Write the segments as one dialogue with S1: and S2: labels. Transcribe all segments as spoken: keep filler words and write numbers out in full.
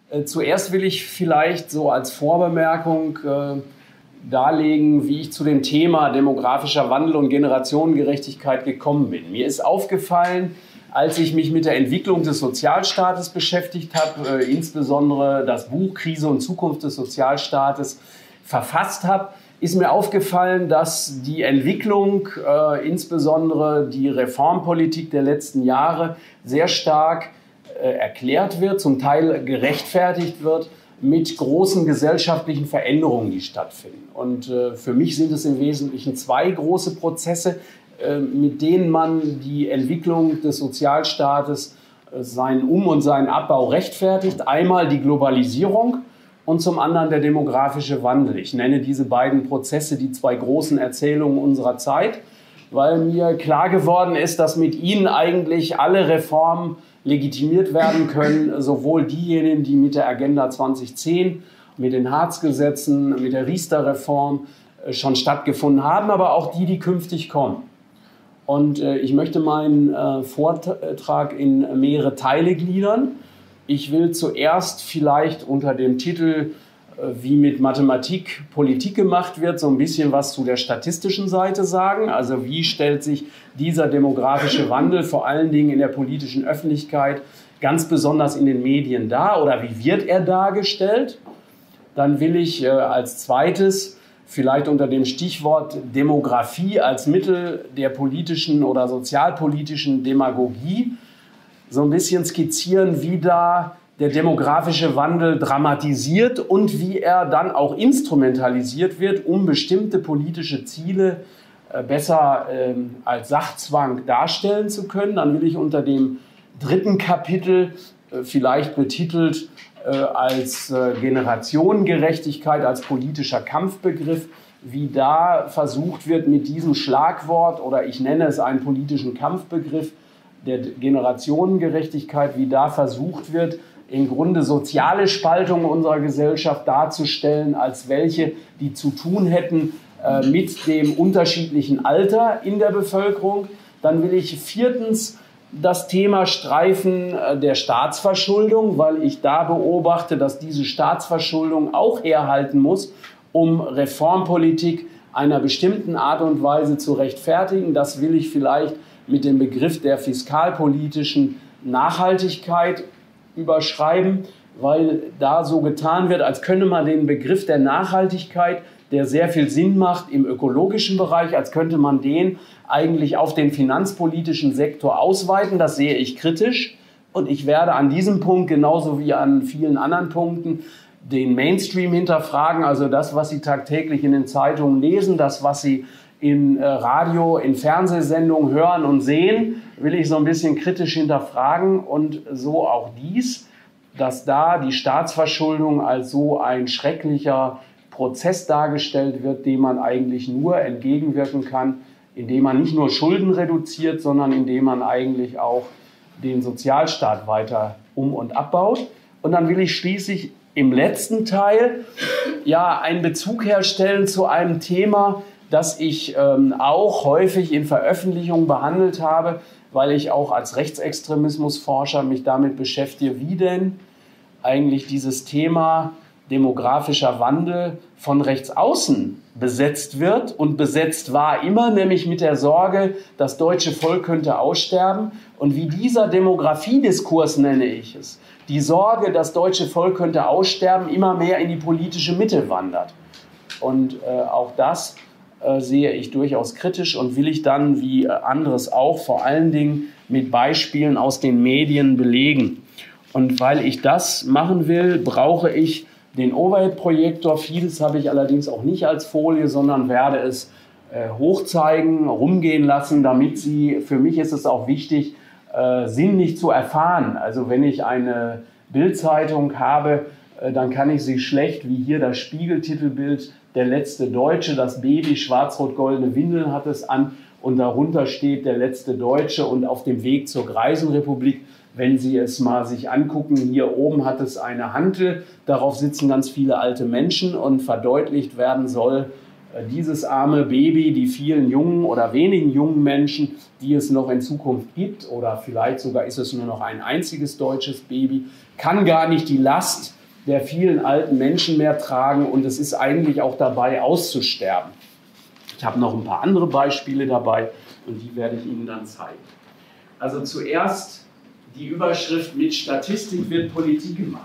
S1: Äh, zuerst will ich vielleicht so als Vorbemerkung äh, darlegen, wie ich zu dem Thema demografischer Wandel und Generationengerechtigkeit gekommen bin. Mir ist aufgefallen, als ich mich mit der Entwicklung des Sozialstaates beschäftigt habe, äh, insbesondere das Buch Krise und Zukunft des Sozialstaates verfasst habe, ist mir aufgefallen, dass die Entwicklung, äh, insbesondere die Reformpolitik der letzten Jahre, sehr stark äh, erklärt wird, zum Teil gerechtfertigt wird mit großen gesellschaftlichen Veränderungen, die stattfinden. Und äh, für mich sind es im Wesentlichen zwei große Prozesse, äh, mit denen man die Entwicklung des Sozialstaates, äh, seinen Um- und seinen Abbau rechtfertigt. Einmal die Globalisierung und zum anderen der demografische Wandel. Ich nenne diese beiden Prozesse die zwei großen Erzählungen unserer Zeit, weil mir klar geworden ist, dass mit ihnen eigentlich alle Reformen legitimiert werden können, sowohl diejenigen, die mit der Agenda zwanzig zehn, mit den Hartz-Gesetzen, mit der Riester-Reform schon stattgefunden haben, aber auch die, die künftig kommen. Und äh, ich möchte meinen äh, Vortrag in mehrere Teile gliedern. Ich will zuerst vielleicht unter dem Titel, äh, wie mit Mathematik Politik gemacht wird, so ein bisschen was zu der statistischen Seite sagen. Also wie stellt sich dieser demografische Wandel vor allen Dingen in der politischen Öffentlichkeit, ganz besonders in den Medien dar oder wie wird er dargestellt? Dann will ich äh, als zweites vielleicht unter dem Stichwort Demografie als Mittel der politischen oder sozialpolitischen Demagogie so ein bisschen skizzieren, wie da der demografische Wandel dramatisiert und wie er dann auch instrumentalisiert wird, um bestimmte politische Ziele äh, besser äh, als Sachzwang darstellen zu können. Dann will ich unter dem dritten Kapitel, äh, vielleicht betitelt äh, als äh, Generationengerechtigkeit, als politischer Kampfbegriff, wie da versucht wird mit diesem Schlagwort, oder ich nenne es einen politischen Kampfbegriff, der Generationengerechtigkeit, wie da versucht wird, im Grunde soziale Spaltung unserer Gesellschaft darzustellen, als welche, die zu tun hätten äh, mit dem unterschiedlichen Alter in der Bevölkerung. Dann will ich viertens das Thema streifen äh, der Staatsverschuldung, weil ich da beobachte, dass diese Staatsverschuldung auch herhalten muss, um Reformpolitik einer bestimmten Art und Weise zu rechtfertigen. Das will ich vielleicht mit dem Begriff der fiskalpolitischen Nachhaltigkeit überschreiben, weil da so getan wird, als könne man den Begriff der Nachhaltigkeit, der sehr viel Sinn macht im ökologischen Bereich, als könnte man den eigentlich auf den finanzpolitischen Sektor ausweiten. Das sehe ich kritisch und ich werde an diesem Punkt genauso wie an vielen anderen Punkten den Mainstream hinterfragen, also das, was Sie tagtäglich in den Zeitungen lesen, das, was Sie in äh, Radio, in Fernsehsendungen hören und sehen, will ich so ein bisschen kritisch hinterfragen und so auch dies, dass da die Staatsverschuldung als so ein schrecklicher Prozess dargestellt wird, dem man eigentlich nur entgegenwirken kann, indem man nicht nur Schulden reduziert, sondern indem man eigentlich auch den Sozialstaat weiter um- und abbaut. Und dann will ich schließlich im letzten Teil ja einen Bezug herstellen zu einem Thema, das ich ähm, auch häufig in Veröffentlichungen behandelt habe, weil ich auch als Rechtsextremismusforscher mich damit beschäftige, wie denn eigentlich dieses Thema demografischer Wandel von rechts außen besetzt wird und besetzt war immer, nämlich mit der Sorge, das deutsche Volk könnte aussterben. Und wie dieser Demografiediskurs, nenne ich es, die Sorge, das deutsche Volk könnte aussterben, immer mehr in die politische Mitte wandert. Und äh, auch das äh, sehe ich durchaus kritisch und will ich dann, wie äh, anderes auch, vor allen Dingen mit Beispielen aus den Medien belegen. Und weil ich das machen will, brauche ich den Overhead-Projektor. Vieles habe ich allerdings auch nicht als Folie, sondern werde es äh, hochzeigen, rumgehen lassen, damit Sie, für mich ist es auch wichtig, äh, sinnlich zu erfahren. Also wenn ich eine Bild-Zeitung habe, äh, dann kann ich sie schlecht, wie hier das Spiegeltitelbild, der letzte Deutsche, das Baby, schwarz-rot-goldene Windeln hat es an und darunter steht der letzte Deutsche und auf dem Weg zur Greisenrepublik. Wenn Sie es mal sich angucken, hier oben hat es eine Hantel, darauf sitzen ganz viele alte Menschen und verdeutlicht werden soll, dieses arme Baby, die vielen jungen oder wenigen jungen Menschen, die es noch in Zukunft gibt, oder vielleicht sogar ist es nur noch ein einziges deutsches Baby, kann gar nicht die Last der vielen alten Menschen mehr tragen und es ist eigentlich auch dabei auszusterben. Ich habe noch ein paar andere Beispiele dabei und die werde ich Ihnen dann zeigen. Also zuerst die Überschrift: Mit Statistik wird Politik gemacht.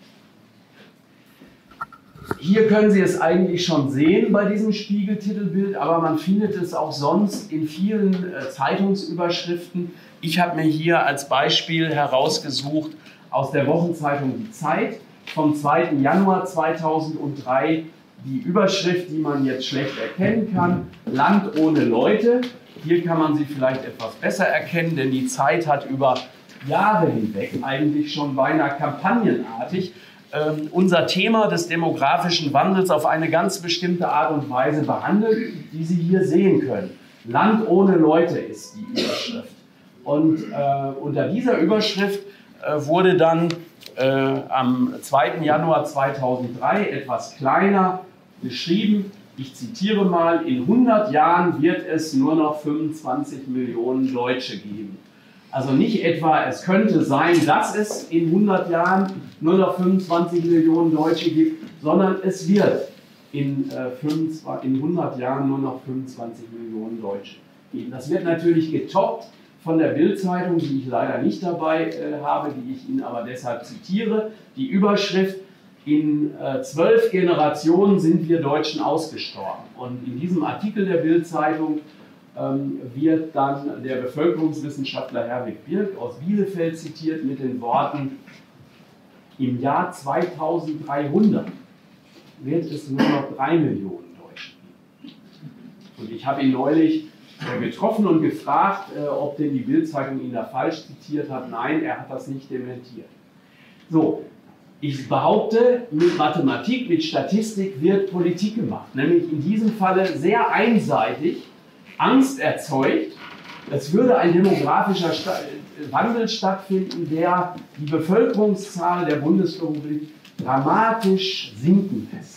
S1: Hier können Sie es eigentlich schon sehen bei diesem Spiegeltitelbild, aber man findet es auch sonst in vielen äh, Zeitungsüberschriften. Ich habe mir hier als Beispiel herausgesucht aus der Wochenzeitung Die Zeit vom zweiten Januar zweitausenddrei die Überschrift, die man jetzt schlecht erkennen kann: Land ohne Leute. Hier kann man sie vielleicht etwas besser erkennen, denn die Zeit hat über Jahre hinweg, eigentlich schon beinahe kampagnenartig, äh, unser Thema des demografischen Wandels auf eine ganz bestimmte Art und Weise behandelt, die Sie hier sehen können. Land ohne Leute ist die Überschrift. Und äh, unter dieser Überschrift äh, wurde dann äh, am zweiten Januar zweitausenddrei etwas kleiner geschrieben, ich zitiere mal: In hundert Jahren wird es nur noch fünfundzwanzig Millionen Deutsche geben. Also nicht etwa, es könnte sein, dass es in hundert Jahren nur noch fünfundzwanzig Millionen Deutsche gibt, sondern es wird in, äh, fünfundzwanzig, in hundert Jahren nur noch fünfundzwanzig Millionen Deutsche geben. Das wird natürlich getoppt von der Bild-Zeitung, die ich leider nicht dabei äh, habe, die ich Ihnen aber deshalb zitiere. Die Überschrift: In äh, zwölf Generationen sind wir Deutschen ausgestorben. Und in diesem Artikel der Bild-Zeitung ähm, wird dann der Bevölkerungswissenschaftler Herwig Birk aus Bielefeld zitiert mit den Worten: Im Jahr zweitausenddreihundert wird es nur noch drei Millionen Deutsche geben. Und ich habe ihn neulich äh, getroffen und gefragt, äh, ob denn die Bild-Zeitung ihn da falsch zitiert hat. Nein, er hat das nicht dementiert. So. Ich behaupte, mit Mathematik, mit Statistik wird Politik gemacht, nämlich in diesem Falle sehr einseitig, Angst erzeugt. Es würde ein demografischer Wandel stattfinden, der die Bevölkerungszahl der Bundesrepublik dramatisch sinken lässt.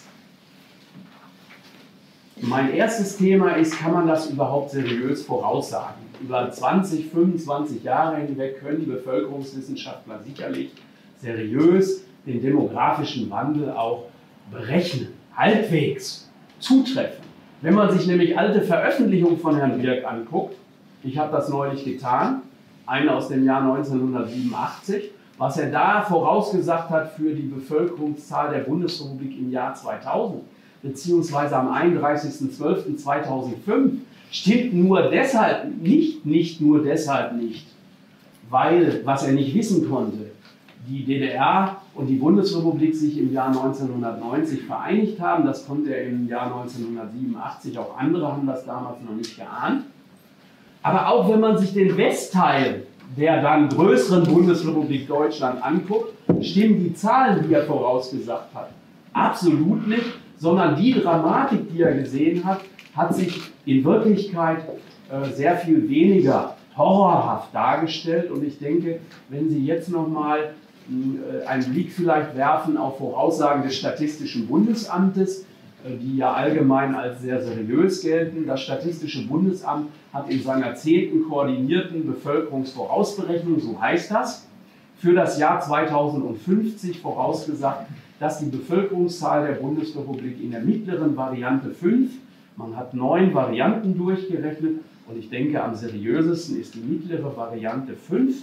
S1: Mein erstes Thema ist: Kann man das überhaupt seriös voraussagen? Über zwanzig, fünfundzwanzig Jahre hinweg können die Bevölkerungswissenschaftler sicherlich seriös den demografischen Wandel auch berechnen, halbwegs zutreffen. Wenn man sich nämlich alte Veröffentlichungen von Herrn Birk anguckt, ich habe das neulich getan, eine aus dem Jahr neunzehnhundertsiebenundachtzig, was er da vorausgesagt hat für die Bevölkerungszahl der Bundesrepublik im Jahr zweitausend, beziehungsweise am einunddreißigsten zwölften zweitausendfünf, stimmt nur deshalb nicht, nicht nur deshalb nicht, weil, was er nicht wissen konnte, die D D R und die Bundesrepublik sich im Jahr neunzehnhundertneunzig vereinigt haben. Das konnte er im Jahr neunzehnhundertsiebenundachtzig, auch andere haben das damals noch nicht geahnt. Aber auch wenn man sich den Westteil der dann größeren Bundesrepublik Deutschland anguckt, stimmen die Zahlen, die er vorausgesagt hat, absolut nicht, sondern die Dramatik, die er gesehen hat, hat sich in Wirklichkeit äh, sehr viel weniger horrorhaft dargestellt. Und ich denke, wenn Sie jetzt noch mal einen Blick vielleicht werfen auf Voraussagen des Statistischen Bundesamtes, die ja allgemein als sehr seriös gelten. Das Statistische Bundesamt hat in seiner zehnten koordinierten Bevölkerungsvorausberechnung, so heißt das, für das Jahr zweitausendfünfzig vorausgesagt, dass die Bevölkerungszahl der Bundesrepublik in der mittleren Variante fünf, man hat neun Varianten durchgerechnet und ich denke, am seriösesten ist die mittlere Variante fünf,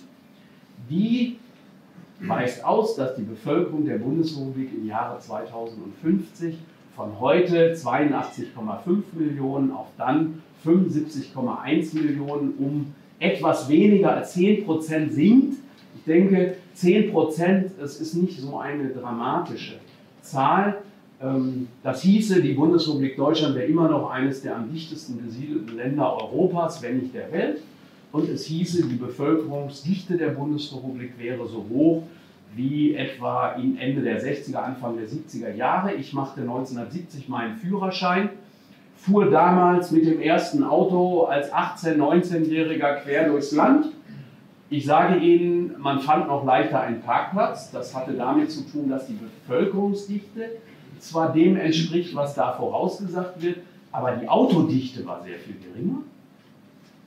S1: die weist aus, dass die Bevölkerung der Bundesrepublik im Jahre zweitausendfünfzig von heute zweiundachtzig Komma fünf Millionen auf dann fünfundsiebzig Komma eins Millionen um etwas weniger als zehn Prozent sinkt. Ich denke, zehn Prozent, das ist nicht so eine dramatische Zahl. Das hieße, die Bundesrepublik Deutschland wäre immer noch eines der am dichtesten besiedelten Länder Europas, wenn nicht der Welt. Und es hieße, die Bevölkerungsdichte der Bundesrepublik wäre so hoch wie etwa in Ende der sechziger, Anfang der siebziger Jahre. Ich machte neunzehnhundertsiebzig meinen Führerschein, fuhr damals mit dem ersten Auto als achtzehn-, neunzehnjähriger quer durchs Land. Ich sage Ihnen, man fand noch leichter einen Parkplatz. Das hatte damit zu tun, dass die Bevölkerungsdichte zwar dem entspricht, was da vorausgesagt wird, aber die Autodichte war sehr viel geringer.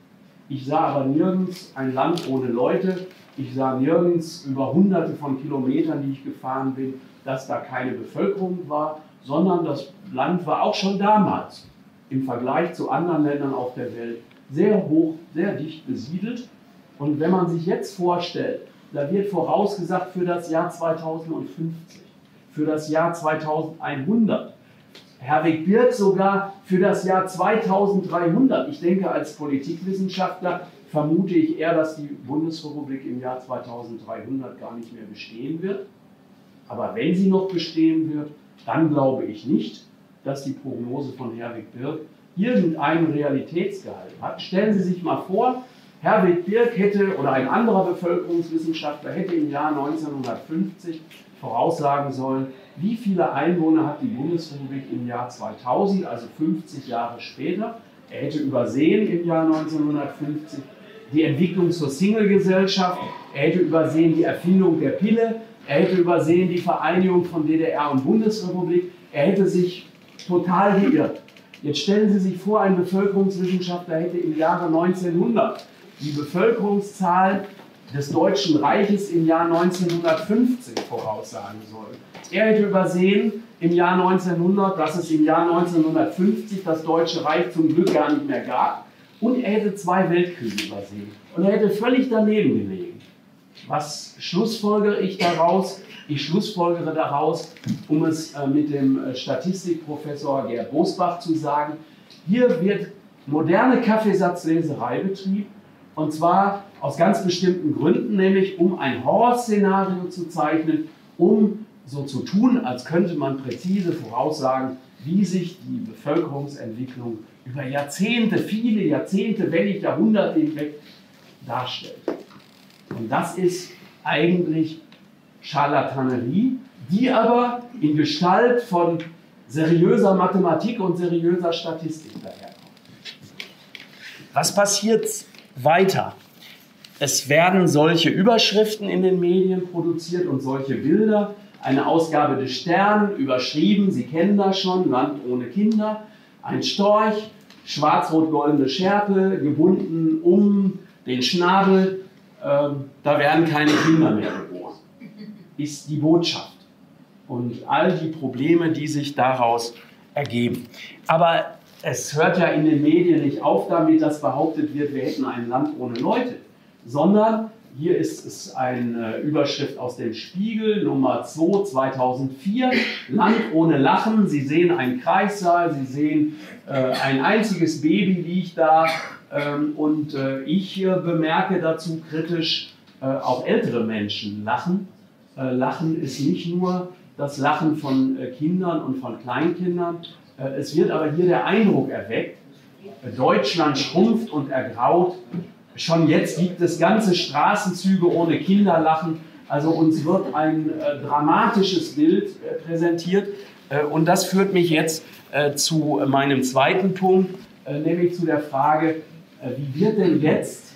S1: Ich sah aber nirgends ein Land ohne Leute. Ich sah nirgends über hunderte von Kilometern, die ich gefahren bin, dass da keine Bevölkerung war, sondern das Land war auch schon damals im Vergleich zu anderen Ländern auf der Welt sehr hoch, sehr dicht besiedelt. Und wenn man sich jetzt vorstellt, da wird vorausgesagt für das Jahr zweitausendfünfzig, für das Jahr zweitausendeinhundert, Herwig Birk sogar für das Jahr zweitausenddreihundert. Ich denke, als Politikwissenschaftler vermute ich eher, dass die Bundesrepublik im Jahr zweitausenddreihundert gar nicht mehr bestehen wird. Aber wenn sie noch bestehen wird, dann glaube ich nicht, dass die Prognose von Herwig Birk irgendeinen Realitätsgehalt hat. Stellen Sie sich mal vor, Herwig Birk hätte oder ein anderer Bevölkerungswissenschaftler hätte im Jahr neunzehnhundertfünfzig voraussagen sollen, wie viele Einwohner hat die Bundesrepublik im Jahr zweitausend, also fünfzig Jahre später. Er hätte übersehen im Jahr neunzehnhundertfünfzig die Entwicklung zur Single-Gesellschaft, er hätte übersehen die Erfindung der Pille, er hätte übersehen die Vereinigung von D D R und Bundesrepublik, er hätte sich total geirrt. Jetzt stellen Sie sich vor, ein Bevölkerungswissenschaftler hätte im Jahre neunzehnhundert die Bevölkerungszahl des Deutschen Reiches im Jahr neunzehnhundertfünfzehn voraussagen sollen. Er hätte übersehen im Jahr neunzehnhundert, dass es im Jahr neunzehnhundertfünfzig das Deutsche Reich zum Glück gar nicht mehr gab. Und er hätte zwei Weltkriege übersehen. Und er hätte völlig daneben gelegen. Was schlussfolgere ich daraus? Ich schlussfolgere daraus, um es mit dem Statistikprofessor Gerd Bosbach zu sagen, hier wird moderne Kaffeesatzleserei betrieben. Und zwar aus ganz bestimmten Gründen, nämlich um ein Horrorszenario zu zeichnen, um so zu tun, als könnte man präzise voraussagen, wie sich die Bevölkerungsentwicklung über Jahrzehnte, viele Jahrzehnte, wenn nicht Jahrhunderte hinweg darstellt. Und das ist eigentlich Scharlatanerie, die aber in Gestalt von seriöser Mathematik und seriöser Statistik daherkommt. Was passiert weiter? Es werden solche Überschriften in den Medien produziert und solche Bilder. Eine Ausgabe des Stern, überschrieben, Sie kennen das schon, Land ohne Kinder. Ein Storch, schwarz-rot-goldene Schärpe, gebunden um den Schnabel. Ähm, da werden keine Kinder mehr geboren. Ist die Botschaft. Und all die Probleme, die sich daraus ergeben. Aber es hört ja in den Medien nicht auf damit, dass behauptet wird, wir hätten ein Land ohne Leute. Sondern hier ist es eine Überschrift aus dem Spiegel, Nummer zwei, zweitausendvier, Land ohne Lachen. Sie sehen einen Kreissaal, Sie sehen äh, ein einziges Baby liegt da ähm, und äh, ich äh, bemerke dazu kritisch, äh, auch ältere Menschen lachen. Äh, Lachen ist nicht nur das Lachen von äh, Kindern und von Kleinkindern, äh, es wird aber hier der Eindruck erweckt, äh, Deutschland schrumpft und ergraut. Schon jetzt gibt es ganze Straßenzüge ohne Kinderlachen. Also uns wird ein äh, dramatisches Bild äh, präsentiert. Äh, und das führt mich jetzt äh, zu meinem zweiten Punkt, äh, nämlich zu der Frage, äh, wie wird denn jetzt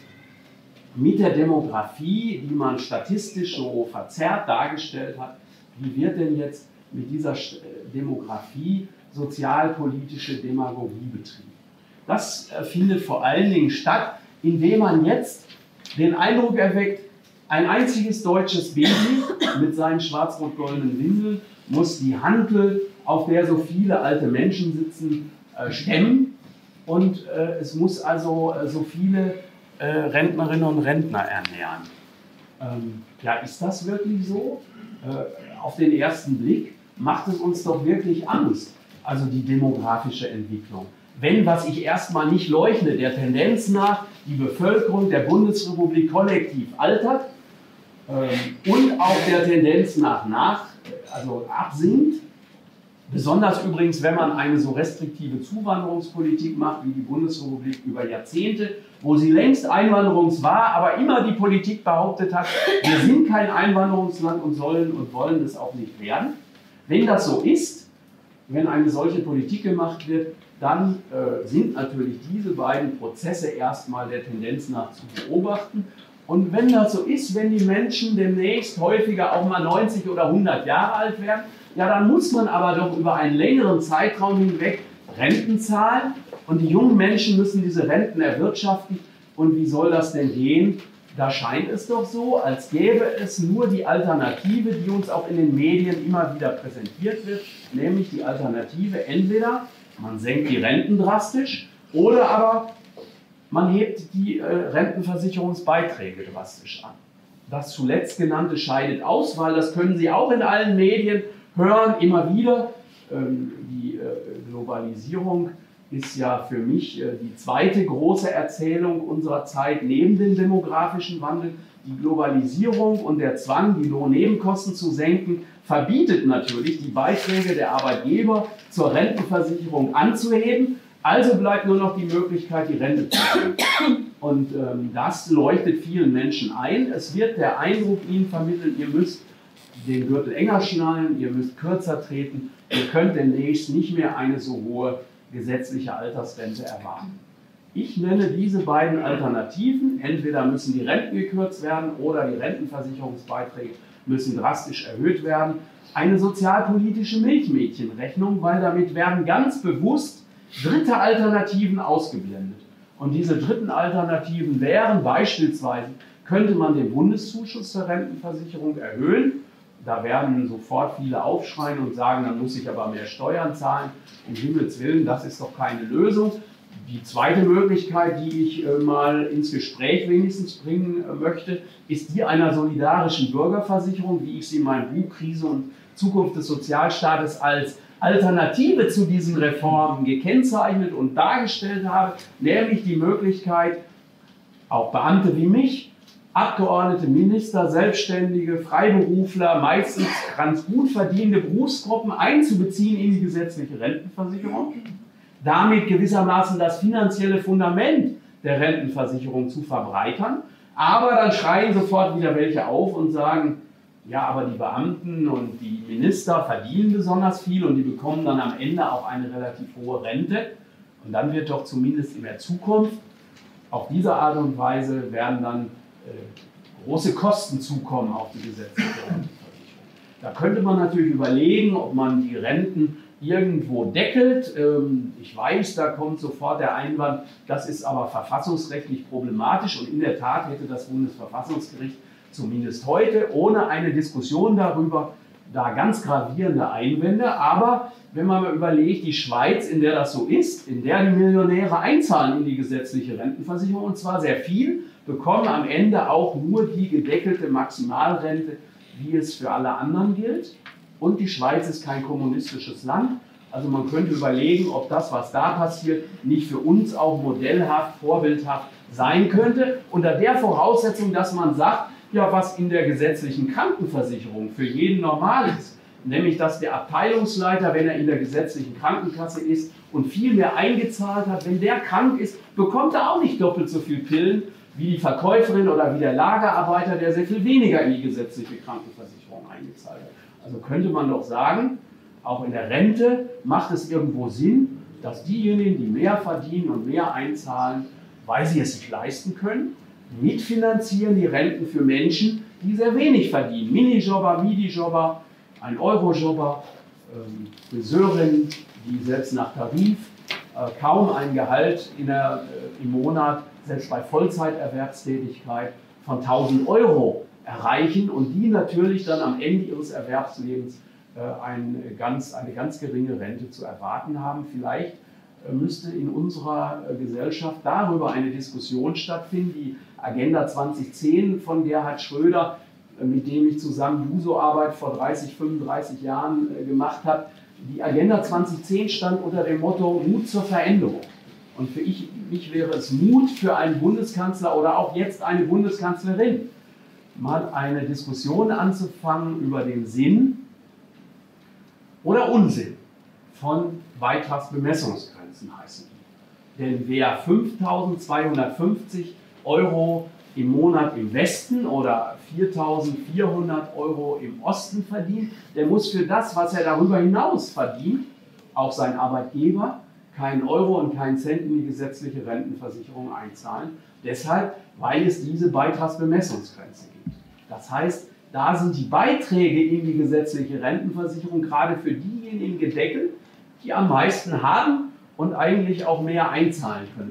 S1: mit der Demografie, die man statistisch so verzerrt dargestellt hat, wie wird denn jetzt mit dieser Demografie sozialpolitische Demagogie betrieben? Das äh, findet vor allen Dingen statt, indem man jetzt den Eindruck erweckt, ein einziges deutsches Baby mit seinen schwarz-rot-goldenen Windeln muss die Hantel, auf der so viele alte Menschen sitzen, äh, stemmen und äh, es muss also äh, so viele äh, Rentnerinnen und Rentner ernähren. Ähm, ja, ist das wirklich so? Äh, auf den ersten Blick macht es uns doch wirklich Angst, also die demografische Entwicklung. Wenn, was ich erstmal nicht leugne, der Tendenz nach die Bevölkerung der Bundesrepublik kollektiv altert ähm, und auch der Tendenz nach, nach also absinkt, besonders übrigens, wenn man eine so restriktive Zuwanderungspolitik macht wie die Bundesrepublik über Jahrzehnte, wo sie längst einwanderungswar, aber immer die Politik behauptet hat, wir sind kein Einwanderungsland und sollen und wollen es auch nicht werden. Wenn das so ist, wenn eine solche Politik gemacht wird, dann äh, sind natürlich diese beiden Prozesse erstmal der Tendenz nach zu beobachten. Und wenn das so ist, wenn die Menschen demnächst häufiger auch mal neunzig oder hundert Jahre alt werden, ja, dann muss man aber doch über einen längeren Zeitraum hinweg Renten zahlen und die jungen Menschen müssen diese Renten erwirtschaften. Und wie soll das denn gehen? Da scheint es doch so, als gäbe es nur die Alternative, die uns auch in den Medien immer wieder präsentiert wird, nämlich die Alternative, entweder man senkt die Renten drastisch oder aber man hebt die äh, Rentenversicherungsbeiträge drastisch an. Das zuletzt genannte scheidet aus, weil das können Sie auch in allen Medien hören, immer wieder. Ähm, die äh, Globalisierung ist ja für mich äh, die zweite große Erzählung unserer Zeit neben dem demografischen Wandel. Die Globalisierung und der Zwang, die Lohnnebenkosten zu senken, verbietet natürlich, die Beiträge der Arbeitgeber zur Rentenversicherung anzuheben. Also bleibt nur noch die Möglichkeit, die Rente zu senken. Und ähm, das leuchtet vielen Menschen ein. Es wird der Eindruck ihnen vermittelt, ihr müsst den Gürtel enger schnallen, ihr müsst kürzer treten, ihr könnt demnächst nicht mehr eine so hohe gesetzliche Altersrente erwarten. Ich nenne diese beiden Alternativen. Entweder müssen die Renten gekürzt werden oder die Rentenversicherungsbeiträge müssen drastisch erhöht werden. Eine sozialpolitische Milchmädchenrechnung, weil damit werden ganz bewusst dritte Alternativen ausgeblendet. Und diese dritten Alternativen wären beispielsweise, könnte man den Bundeszuschuss zur Rentenversicherung erhöhen. Da werden sofort viele aufschreien und sagen, dann muss ich aber mehr Steuern zahlen. Um Himmels Willen, das ist doch keine Lösung. Die zweite Möglichkeit, die ich äh, mal ins Gespräch wenigstens bringen äh, möchte, ist die einer solidarischen Bürgerversicherung, wie ich sie in meinem Buch Krise und Zukunft des Sozialstaates als Alternative zu diesen Reformen gekennzeichnet und dargestellt habe, nämlich die Möglichkeit, auch Beamte wie mich, Abgeordnete, Minister, Selbstständige, Freiberufler, meistens ganz gut verdienende Berufsgruppen einzubeziehen in die gesetzliche Rentenversicherung, damit gewissermaßen das finanzielle Fundament der Rentenversicherung zu verbreitern. Aber dann schreien sofort wieder welche auf und sagen, ja, aber die Beamten und die Minister verdienen besonders viel und die bekommen dann am Ende auch eine relativ hohe Rente. Und dann wird doch zumindest in der Zukunft auf diese Art und Weise werden dann äh, große Kosten zukommen auf die gesetzliche Rentenversicherung. Da könnte man natürlich überlegen, ob man die Renten irgendwo deckelt. Ähm, ich weiß, da kommt sofort der Einwand, das ist aber verfassungsrechtlich problematisch und in der Tat hätte das Bundesverfassungsgericht zumindest heute ohne eine Diskussion darüber da ganz gravierende Einwände. Aber wenn man mal überlegt, die Schweiz, in der das so ist, in der die Millionäre einzahlen in die gesetzliche Rentenversicherung, und zwar sehr viel, bekommen am Ende auch nur die gedeckelte Maximalrente, wie es für alle anderen gilt. Und die Schweiz ist kein kommunistisches Land. Also man könnte überlegen, ob das, was da passiert, nicht für uns auch modellhaft, vorbildhaft sein könnte. Unter der Voraussetzung, dass man sagt, ja, was in der gesetzlichen Krankenversicherung für jeden normal ist, nämlich dass der Abteilungsleiter, wenn er in der gesetzlichen Krankenkasse ist und viel mehr eingezahlt hat, wenn der krank ist, bekommt er auch nicht doppelt so viel Pillen wie die Verkäuferin oder wie der Lagerarbeiter, der sehr viel weniger in die gesetzliche Krankenversicherung eingezahlt hat. Also könnte man doch sagen, auch in der Rente macht es irgendwo Sinn, dass diejenigen, die mehr verdienen und mehr einzahlen, weil sie es sich leisten können, mitfinanzieren die Renten für Menschen, die sehr wenig verdienen. Minijobber, Midijobber, ein Eurojobber, ähm, Friseurinnen, die selbst nach Tarif äh, kaum ein Gehalt in der, äh, im Monat, selbst bei Vollzeiterwerbstätigkeit, von tausend Euro erreichen und die natürlich dann am Ende ihres Erwerbslebens äh, ein ganz, eine ganz geringe Rente zu erwarten haben. Vielleicht äh, müsste in unserer äh, Gesellschaft darüber eine Diskussion stattfinden. Die Agenda zwanzig zehn von Gerhard Schröder, äh, mit dem ich zusammen Juso-Arbeit vor dreißig, fünfunddreißig Jahren äh, gemacht habe, die Agenda zwanzig zehn stand unter dem Motto Mut zur Veränderung. Und für ich, mich wäre es Mut für einen Bundeskanzler oder auch jetzt eine Bundeskanzlerin, mal eine Diskussion anzufangen über den Sinn oder Unsinn von Beitragsbemessungsgrenzen heißen die. Denn wer fünftausendzweihundertfünfzig Euro im Monat im Westen oder viertausendvierhundert Euro im Osten verdient, der muss für das, was er darüber hinaus verdient, auch sein Arbeitgeber, keinen Euro und keinen Cent in die gesetzliche Rentenversicherung einzahlen. Deshalb, weil es diese Beitragsbemessungsgrenze gibt. Das heißt, da sind die Beiträge in die gesetzliche Rentenversicherung gerade für diejenigen gedeckelt, die am meisten haben und eigentlich auch mehr einzahlen könnten.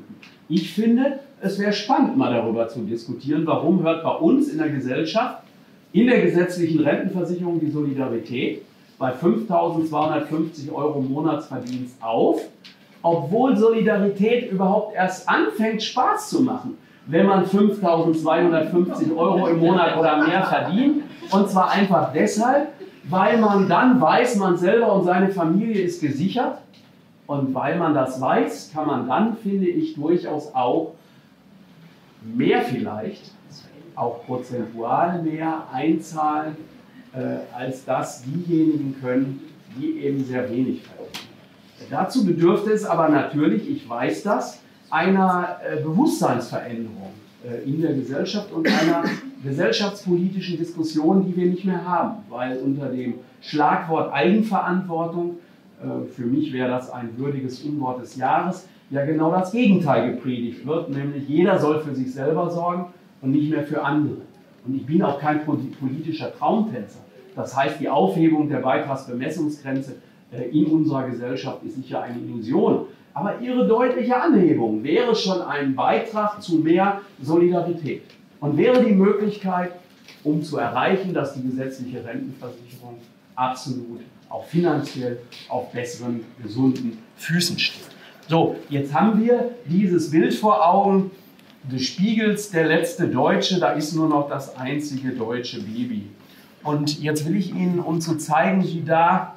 S1: Ich finde, es wäre spannend, mal darüber zu diskutieren, warum hört bei uns in der Gesellschaft, in der gesetzlichen Rentenversicherung die Solidarität bei fünftausendzweihundertfünfzig Euro Monatsverdienst auf, obwohl Solidarität überhaupt erst anfängt, Spaß zu machen, wenn man fünftausendzweihundertfünfzig Euro im Monat oder mehr verdient. Und zwar einfach deshalb, weil man dann weiß, man selber und seine Familie ist gesichert. Und weil man das weiß, kann man dann, finde ich, durchaus auch mehr vielleicht, auch prozentual mehr einzahlen, äh, als das diejenigen können, die eben sehr wenig verdienen. Dazu bedürfte es aber natürlich, ich weiß das, einer äh, Bewusstseinsveränderung äh, in der Gesellschaft und einer gesellschaftspolitischen Diskussion, die wir nicht mehr haben, weil unter dem Schlagwort Eigenverantwortung, äh, für mich wäre das ein würdiges Unwort des Jahres, ja genau das Gegenteil gepredigt wird, nämlich jeder soll für sich selber sorgen und nicht mehr für andere. Und ich bin auch kein politischer Traumtänzer. Das heißt, die Aufhebung der Beitragsbemessungsgrenze in unserer Gesellschaft ist sicher eine Illusion. Aber ihre deutliche Anhebung wäre schon ein Beitrag zu mehr Solidarität und wäre die Möglichkeit, um zu erreichen, dass die gesetzliche Rentenversicherung absolut auch finanziell auf besseren, gesunden Füßen steht. So, jetzt haben wir dieses Bild vor Augen des Spiegels, der letzte Deutsche, da ist nur noch das einzige deutsche Baby. Und jetzt will ich Ihnen, um zu zeigen, wie da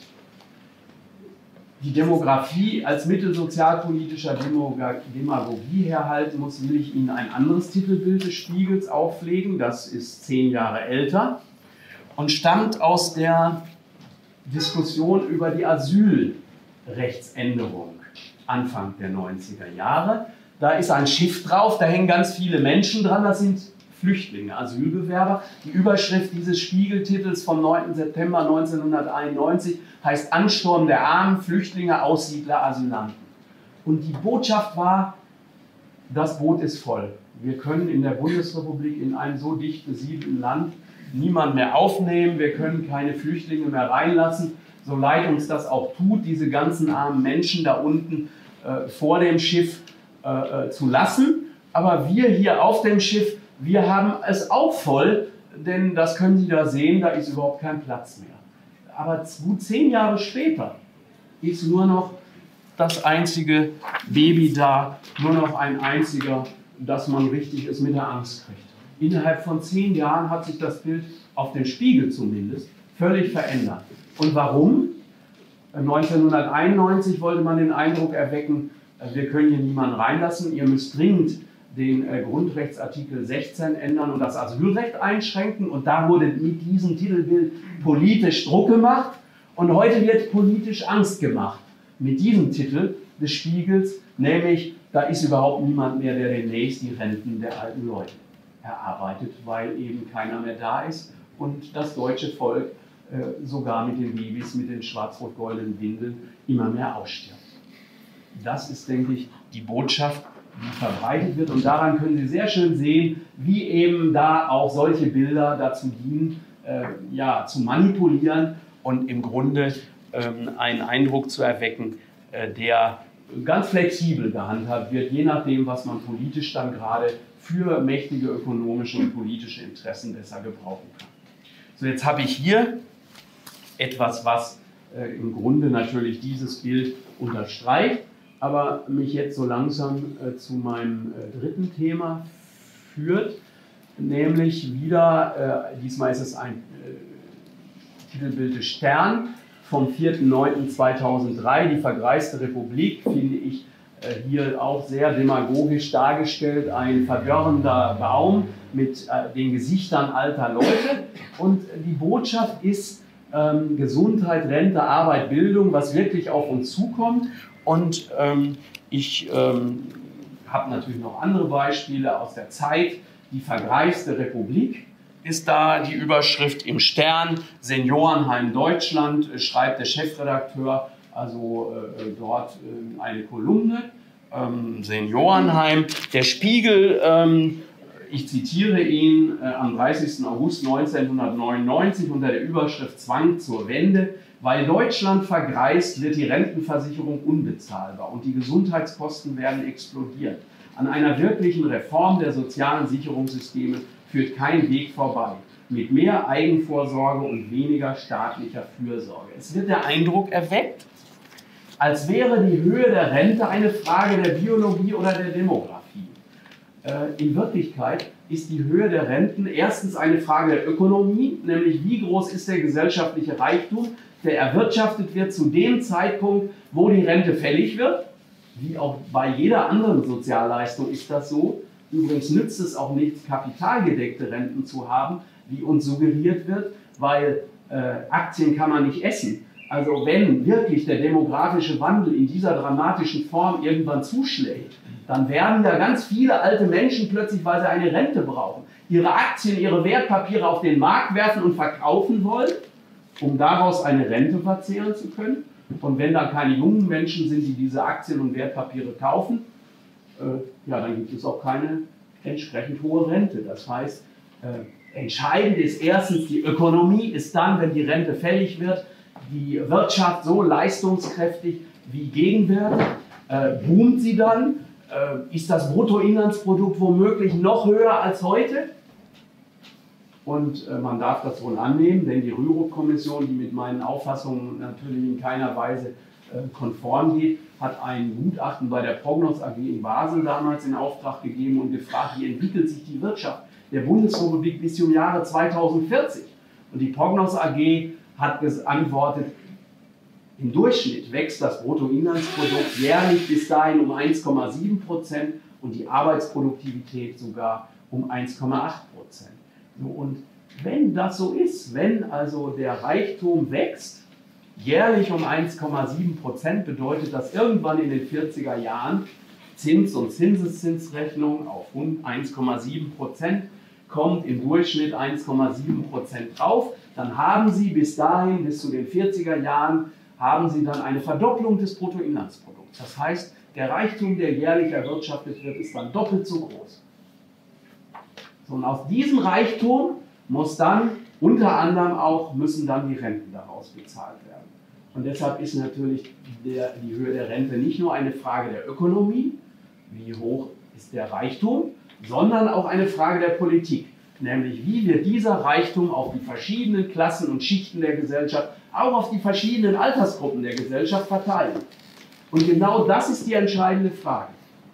S1: die Demografie als Mittel sozialpolitischer Demagogie herhalten muss, will ich Ihnen ein anderes Titelbild des Spiegels auflegen. Das ist zehn Jahre älter und stammt aus der Diskussion über die Asylrechtsänderung Anfang der neunziger Jahre. Da ist ein Schiff drauf, da hängen ganz viele Menschen dran, das sind Flüchtlinge, Asylbewerber. Die Überschrift dieses Spiegeltitels vom neunten September neunzehnhunderteinundneunzig heißt Ansturm der Armen, Flüchtlinge, Aussiedler, Asylanten. Und die Botschaft war, das Boot ist voll. Wir können in der Bundesrepublik in einem so dicht besiedelten Land niemand mehr aufnehmen, wir können keine Flüchtlinge mehr reinlassen, so leid uns das auch tut, diese ganzen armen Menschen da unten äh, vor dem Schiff äh, zu lassen. Aber wir hier auf dem Schiff, wir haben es auch voll, denn das können Sie da sehen, da ist überhaupt kein Platz mehr. Aber gut zehn Jahre später ist nur noch das einzige Baby da, nur noch ein einziger, dass man richtig es mit der Angst kriegt. Innerhalb von zehn Jahren hat sich das Bild auf dem Spiegel zumindest völlig verändert. Und warum? neunzehnhunderteinundneunzig wollte man den Eindruck erwecken, wir können hier niemanden reinlassen, ihr müsst dringend den Grundrechtsartikel sechzehn ändern und das Asylrecht einschränken. Und da wurde mit diesem Titelbild politisch Druck gemacht. Und heute wird politisch Angst gemacht mit diesem Titel des Spiegels, nämlich da ist überhaupt niemand mehr, der demnächst die Renten der alten Leute erarbeitet, weil eben keiner mehr da ist und das deutsche Volk äh, sogar mit den Babys, mit den schwarz-rot-goldenen Windeln immer mehr ausstirbt. Das ist, denke ich, die Botschaft, die verbreitet wird. Und daran können Sie sehr schön sehen, wie eben da auch solche Bilder dazu dienen, äh, ja, zu manipulieren und im Grunde ähm, einen Eindruck zu erwecken, äh, der ganz flexibel gehandhabt wird, je nachdem, was man politisch dann gerade für mächtige ökonomische und politische Interessen besser gebrauchen kann. So, jetzt habe ich hier etwas, was äh, im Grunde natürlich dieses Bild unterstreicht, aber mich jetzt so langsam äh, zu meinem äh, dritten Thema führt, nämlich wieder, äh, diesmal ist es ein äh, Titelbild des Stern vom vierten neunten zweitausenddrei, die vergreiste Republik, finde ich äh, hier auch sehr demagogisch dargestellt, ein verdörrender Baum mit äh, den Gesichtern alter Leute. Und die Botschaft ist ähm, Gesundheit, Rente, Arbeit, Bildung, was wirklich auf uns zukommt. Und ähm, ich ähm, habe natürlich noch andere Beispiele aus der Zeit. Die vergreiste Republik ist da die Überschrift im Stern. Seniorenheim Deutschland, äh, schreibt der Chefredakteur, also äh, dort äh, eine Kolumne. Ähm, Seniorenheim. Der Spiegel, ähm, ich zitiere ihn, äh, am dreißigsten August neunzehnhundertneunundneunzig unter der Überschrift Zwang zur Wende. Weil Deutschland vergreist, wird die Rentenversicherung unbezahlbar und die Gesundheitskosten werden explodieren. An einer wirklichen Reform der sozialen Sicherungssysteme führt kein Weg vorbei. Mit mehr Eigenvorsorge und weniger staatlicher Fürsorge. Es wird der Eindruck erweckt, als wäre die Höhe der Rente eine Frage der Biologie oder der Demografie. Äh, in Wirklichkeit ist die Höhe der Renten erstens eine Frage der Ökonomie, nämlich wie groß ist der gesellschaftliche Reichtum, der erwirtschaftet wird zu dem Zeitpunkt, wo die Rente fällig wird. Wie auch bei jeder anderen Sozialleistung ist das so. Übrigens nützt es auch nichts, kapitalgedeckte Renten zu haben, wie uns suggeriert wird, weil äh, Aktien kann man nicht essen. Also wenn wirklich der demografische Wandel in dieser dramatischen Form irgendwann zuschlägt, dann werden da ganz viele alte Menschen plötzlich, weil sie eine Rente brauchen, ihre Aktien, ihre Wertpapiere auf den Markt werfen und verkaufen wollen, um daraus eine Rente verzehren zu können. Und wenn dann keine jungen Menschen sind, die diese Aktien und Wertpapiere kaufen, äh, ja, dann gibt es auch keine entsprechend hohe Rente. Das heißt, äh, entscheidend ist erstens die Ökonomie, ist dann, wenn die Rente fällig wird, die Wirtschaft so leistungskräftig wie gegenwärtig. Äh, boomt sie dann? Äh, ist das Bruttoinlandsprodukt womöglich noch höher als heute? Und äh, man darf das wohl annehmen, denn die Rürup-Kommission, die mit meinen Auffassungen natürlich in keiner Weise äh, konform geht, hat ein Gutachten bei der Prognos A G in Basel damals in Auftrag gegeben und gefragt, wie entwickelt sich die Wirtschaft der Bundesrepublik bis zum Jahre zweitausendvierzig. Und die Prognos A G hat geantwortet, im Durchschnitt wächst das Bruttoinlandsprodukt jährlich bis dahin um eins Komma sieben Prozent und die Arbeitsproduktivität sogar um eins Komma acht Prozent. So, und wenn das so ist, wenn also der Reichtum wächst, jährlich um eins Komma sieben Prozent, bedeutet das irgendwann in den vierziger Jahren Zins- und Zinseszinsrechnung auf eins Komma sieben Prozent, kommt im Durchschnitt eins Komma sieben Prozent drauf, dann haben Sie bis dahin, bis zu den vierziger Jahren, haben Sie dann eine Verdopplung des Bruttoinlandsprodukts. Das heißt, der Reichtum, der jährlich erwirtschaftet wird, ist dann doppelt so groß. So, und aus diesem Reichtum muss dann unter anderem auch, müssen dann die Renten daraus bezahlt werden. Und deshalb ist natürlich der, die Höhe der Rente nicht nur eine Frage der Ökonomie, wie hoch ist der Reichtum, sondern auch eine Frage der Politik. Nämlich, wie wird dieser Reichtum auf die verschiedenen Klassen und Schichten der Gesellschaft, auch auf die verschiedenen Altersgruppen der Gesellschaft verteilt. Und genau das ist die entscheidende Frage.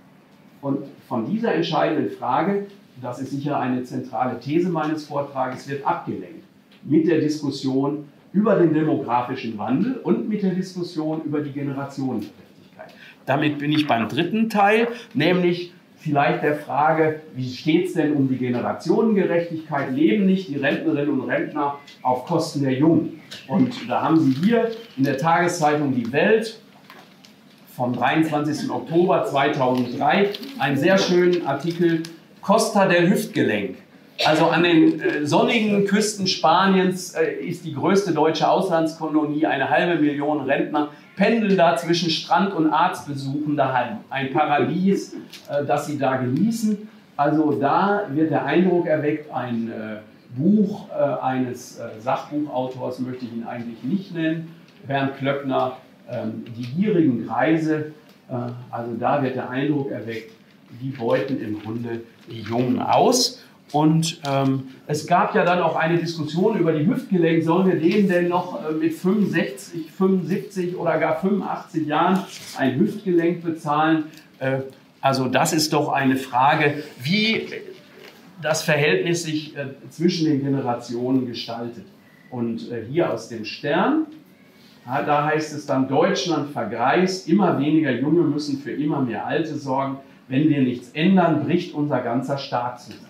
S1: Und von dieser entscheidenden Frage, das ist sicher eine zentrale These meines Vortrages, wird abgelenkt mit der Diskussion über den demografischen Wandel und mit der Diskussion über die Generationengerechtigkeit. Damit bin ich beim dritten Teil, nämlich vielleicht der Frage, wie steht es denn um die Generationengerechtigkeit? Leben nicht die Rentnerinnen und Rentner auf Kosten der Jungen? Und da haben Sie hier in der Tageszeitung Die Welt vom dreiundzwanzigsten Oktober zweitausenddrei einen sehr schönen Artikel, Costa del Hüftgelenk. Also an den äh, sonnigen Küsten Spaniens äh, ist die größte deutsche Auslandskolonie, eine halbe Million Rentner pendeln da zwischen Strand- und Arztbesuchen daheim. Ein Paradies, äh, das sie da genießen. Also da wird der Eindruck erweckt, ein äh, Buch äh, eines äh, Sachbuchautors möchte ich ihn eigentlich nicht nennen, Bernd Klöckner, äh, Die gierigen Greise. Äh, also da wird der Eindruck erweckt, die beuten im Grunde die Jungen aus. Und ähm, es gab ja dann auch eine Diskussion über die Hüftgelenke. Sollen wir denen denn noch äh, mit fünfundsechzig, fünfundsiebzig oder gar fünfundachtzig Jahren ein Hüftgelenk bezahlen? Äh, also das ist doch eine Frage, wie das Verhältnis sich äh, zwischen den Generationen gestaltet. Und äh, hier aus dem Stern, ja, da heißt es dann, Deutschland vergreist, immer weniger Junge müssen für immer mehr Alte sorgen. Wenn wir nichts ändern, bricht unser ganzer Staat zusammen.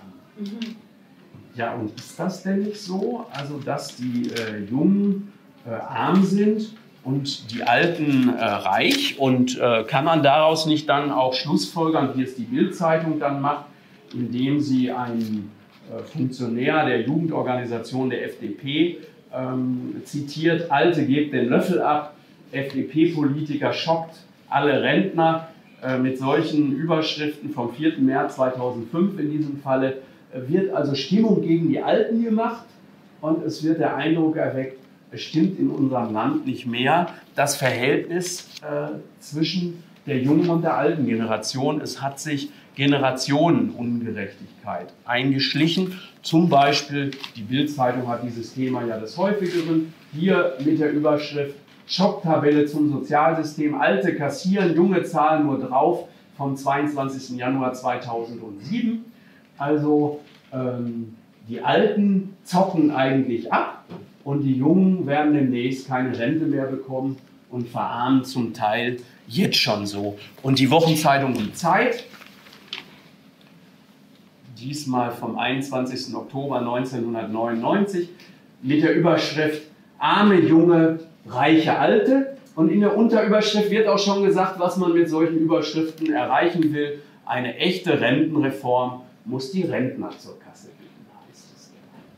S1: Ja, und ist das denn nicht so? Also, dass die äh, Jungen äh, arm sind und die Alten äh, reich? Und äh, kann man daraus nicht dann auch schlussfolgern, wie es die Bild-Zeitung dann macht, indem sie einen äh, Funktionär der Jugendorganisation der F D P ähm, zitiert, Alte gebt den Löffel ab, F D P-Politiker schockt alle Rentner, äh, mit solchen Überschriften vom vierten März zweitausendfünf in diesem Falle, wird also Stimmung gegen die Alten gemacht und es wird der Eindruck erweckt, es stimmt in unserem Land nicht mehr das Verhältnis äh, zwischen der jungen und der alten Generation. Es hat sich Generationenungerechtigkeit eingeschlichen. Zum Beispiel, die Bild-Zeitung hat dieses Thema ja des Häufigeren, hier mit der Überschrift Schocktabelle zum Sozialsystem, Alte kassieren, Junge zahlen nur drauf, vom zweiundzwanzigsten Januar zweitausendsieben. Also ähm, die Alten zocken eigentlich ab und die Jungen werden demnächst keine Rente mehr bekommen und verarmen zum Teil jetzt schon so. Und die Wochenzeitung Die Zeit, diesmal vom einundzwanzigsten Oktober neunzehnhundertneunundneunzig, mit der Überschrift Arme Junge, reiche Alte. Und in der Unterüberschrift wird auch schon gesagt, was man mit solchen Überschriften erreichen will. Eine echte Rentenreform muss die Rentner zur Kasse bieten, heißt es.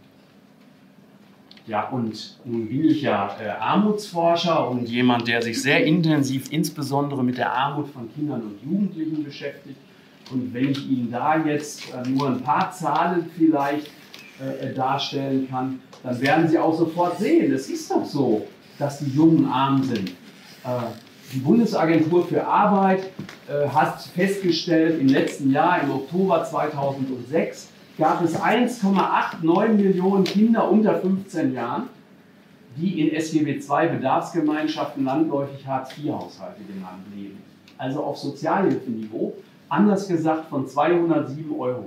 S1: Ja, und nun bin ich ja äh, Armutsforscher und jemand, der sich sehr intensiv insbesondere mit der Armut von Kindern und Jugendlichen beschäftigt. Und wenn ich Ihnen da jetzt äh, nur ein paar Zahlen vielleicht äh, darstellen kann, dann werden Sie auch sofort sehen, es ist doch so, dass die Jungen arm sind. Äh, die Bundesagentur für Arbeit äh, hat festgestellt, im letzten Jahr, im Oktober zweitausendsechs, gab es eins Komma neunundachtzig Millionen Kinder unter fünfzehn Jahren, die in S G B zwei Bedarfsgemeinschaften, landläufig Hartz vier Haushalte genannt, leben. Also auf Sozialhilfeniveau, anders gesagt von zweihundertsieben Euro.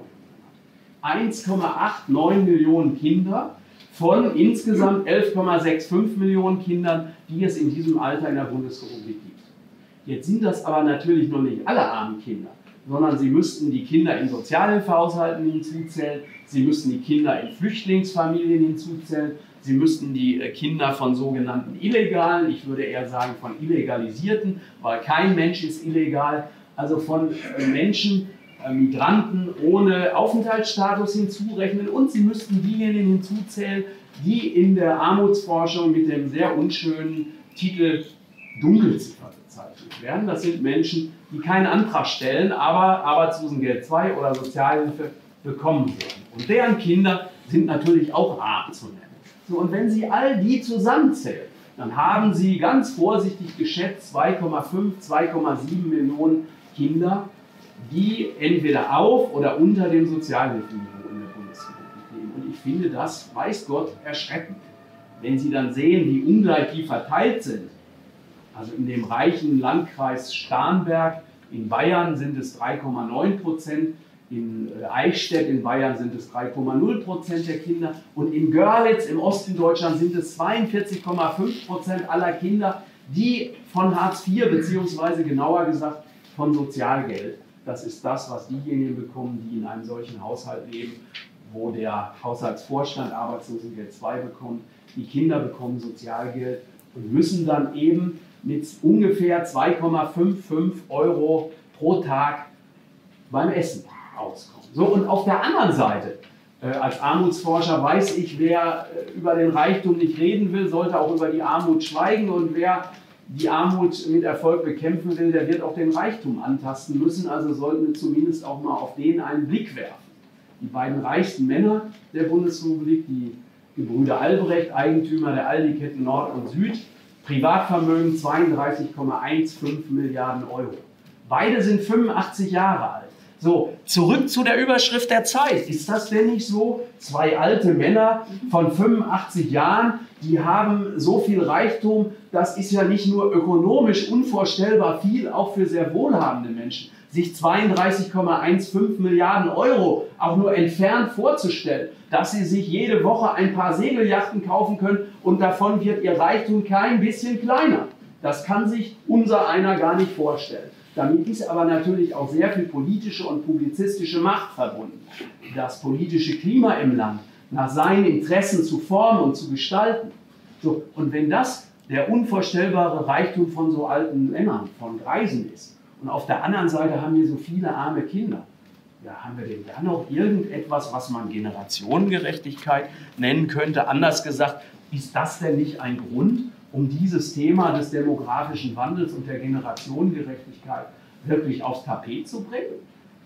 S1: eins Komma neunundachtzig Millionen Kinder von insgesamt elf Komma fünfundsechzig Millionen Kindern, die es in diesem Alter in der Bundesrepublik gibt. Jetzt sind das aber natürlich noch nicht alle armen Kinder, sondern Sie müssten die Kinder in Sozialhilfehaushalten hinzuzählen, Sie müssten die Kinder in Flüchtlingsfamilien hinzuzählen, Sie müssten die Kinder von sogenannten Illegalen, ich würde eher sagen von Illegalisierten, weil kein Mensch ist illegal, also von Menschen, Migranten ohne Aufenthaltsstatus hinzurechnen, und Sie müssten diejenigen hinzuzählen, die in der Armutsforschung mit dem sehr unschönen Titel Dunkelziffer bezeichnet werden. Das sind Menschen, die keinen Antrag stellen, aber Arbeitslosengeld zwei oder Sozialhilfe bekommen werden. Und deren Kinder sind natürlich auch arm zu nennen. So, und wenn Sie all die zusammenzählen, dann haben Sie ganz vorsichtig geschätzt zwei Komma fünf, zwei Komma sieben Millionen Kinder, die entweder auf oder unter dem Sozialhilfeniveau in der Bundesrepublik leben. Und ich finde das, weiß Gott, erschreckend. Wenn Sie dann sehen, wie ungleich die verteilt sind, also in dem reichen Landkreis Starnberg in Bayern sind es drei Komma neun Prozent, in Eichstätt in Bayern sind es drei Komma null Prozent der Kinder und in Görlitz im Osten Deutschlands sind es zweiundvierzig Komma fünf Prozent aller Kinder, die von Hartz vier beziehungsweise genauer gesagt von Sozialgeld, das ist das, was diejenigen bekommen, die in einem solchen Haushalt leben, wo der Haushaltsvorstand Arbeitslosengeld zwei bekommt, die Kinder bekommen Sozialgeld und müssen dann eben mit ungefähr zwei Komma fünfundfünfzig Euro pro Tag beim Essen auskommen. So, und auf der anderen Seite, äh, als Armutsforscher weiß ich, wer äh, über den Reichtum nicht reden will, sollte auch über die Armut schweigen, und wer die Armut mit Erfolg bekämpfen will, der wird auch den Reichtum antasten müssen, also sollten wir zumindest auch mal auf den einen Blick werfen. Die beiden reichsten Männer der Bundesrepublik, die Gebrüder Albrecht, Eigentümer der Aldi-Ketten Nord und Süd, Privatvermögen zweiunddreißig Komma fünfzehn Milliarden Euro. Beide sind fünfundachtzig Jahre alt. So, zurück zu der Überschrift der Zeit. Ist das denn nicht so? Zwei alte Männer von fünfundachtzig Jahren, die haben so viel Reichtum, das ist ja nicht nur ökonomisch unvorstellbar viel, auch für sehr wohlhabende Menschen. Sich zweiunddreißig Komma fünfzehn Milliarden Euro auch nur entfernt vorzustellen, dass sie sich jede Woche ein paar Segelyachten kaufen können und davon wird ihr Reichtum kein bisschen kleiner. Das kann sich unser einer gar nicht vorstellen. Damit ist aber natürlich auch sehr viel politische und publizistische Macht verbunden. Das politische Klima im Land nach seinen Interessen zu formen und zu gestalten. So, und wenn das der unvorstellbare Reichtum von so alten Männern, von Greisen ist, und auf der anderen Seite haben wir so viele arme Kinder, ja, haben wir denn da noch irgendetwas, was man Generationengerechtigkeit nennen könnte? Anders gesagt, ist das denn nicht ein Grund, um dieses Thema des demografischen Wandels und der Generationengerechtigkeit wirklich aufs Tapet zu bringen?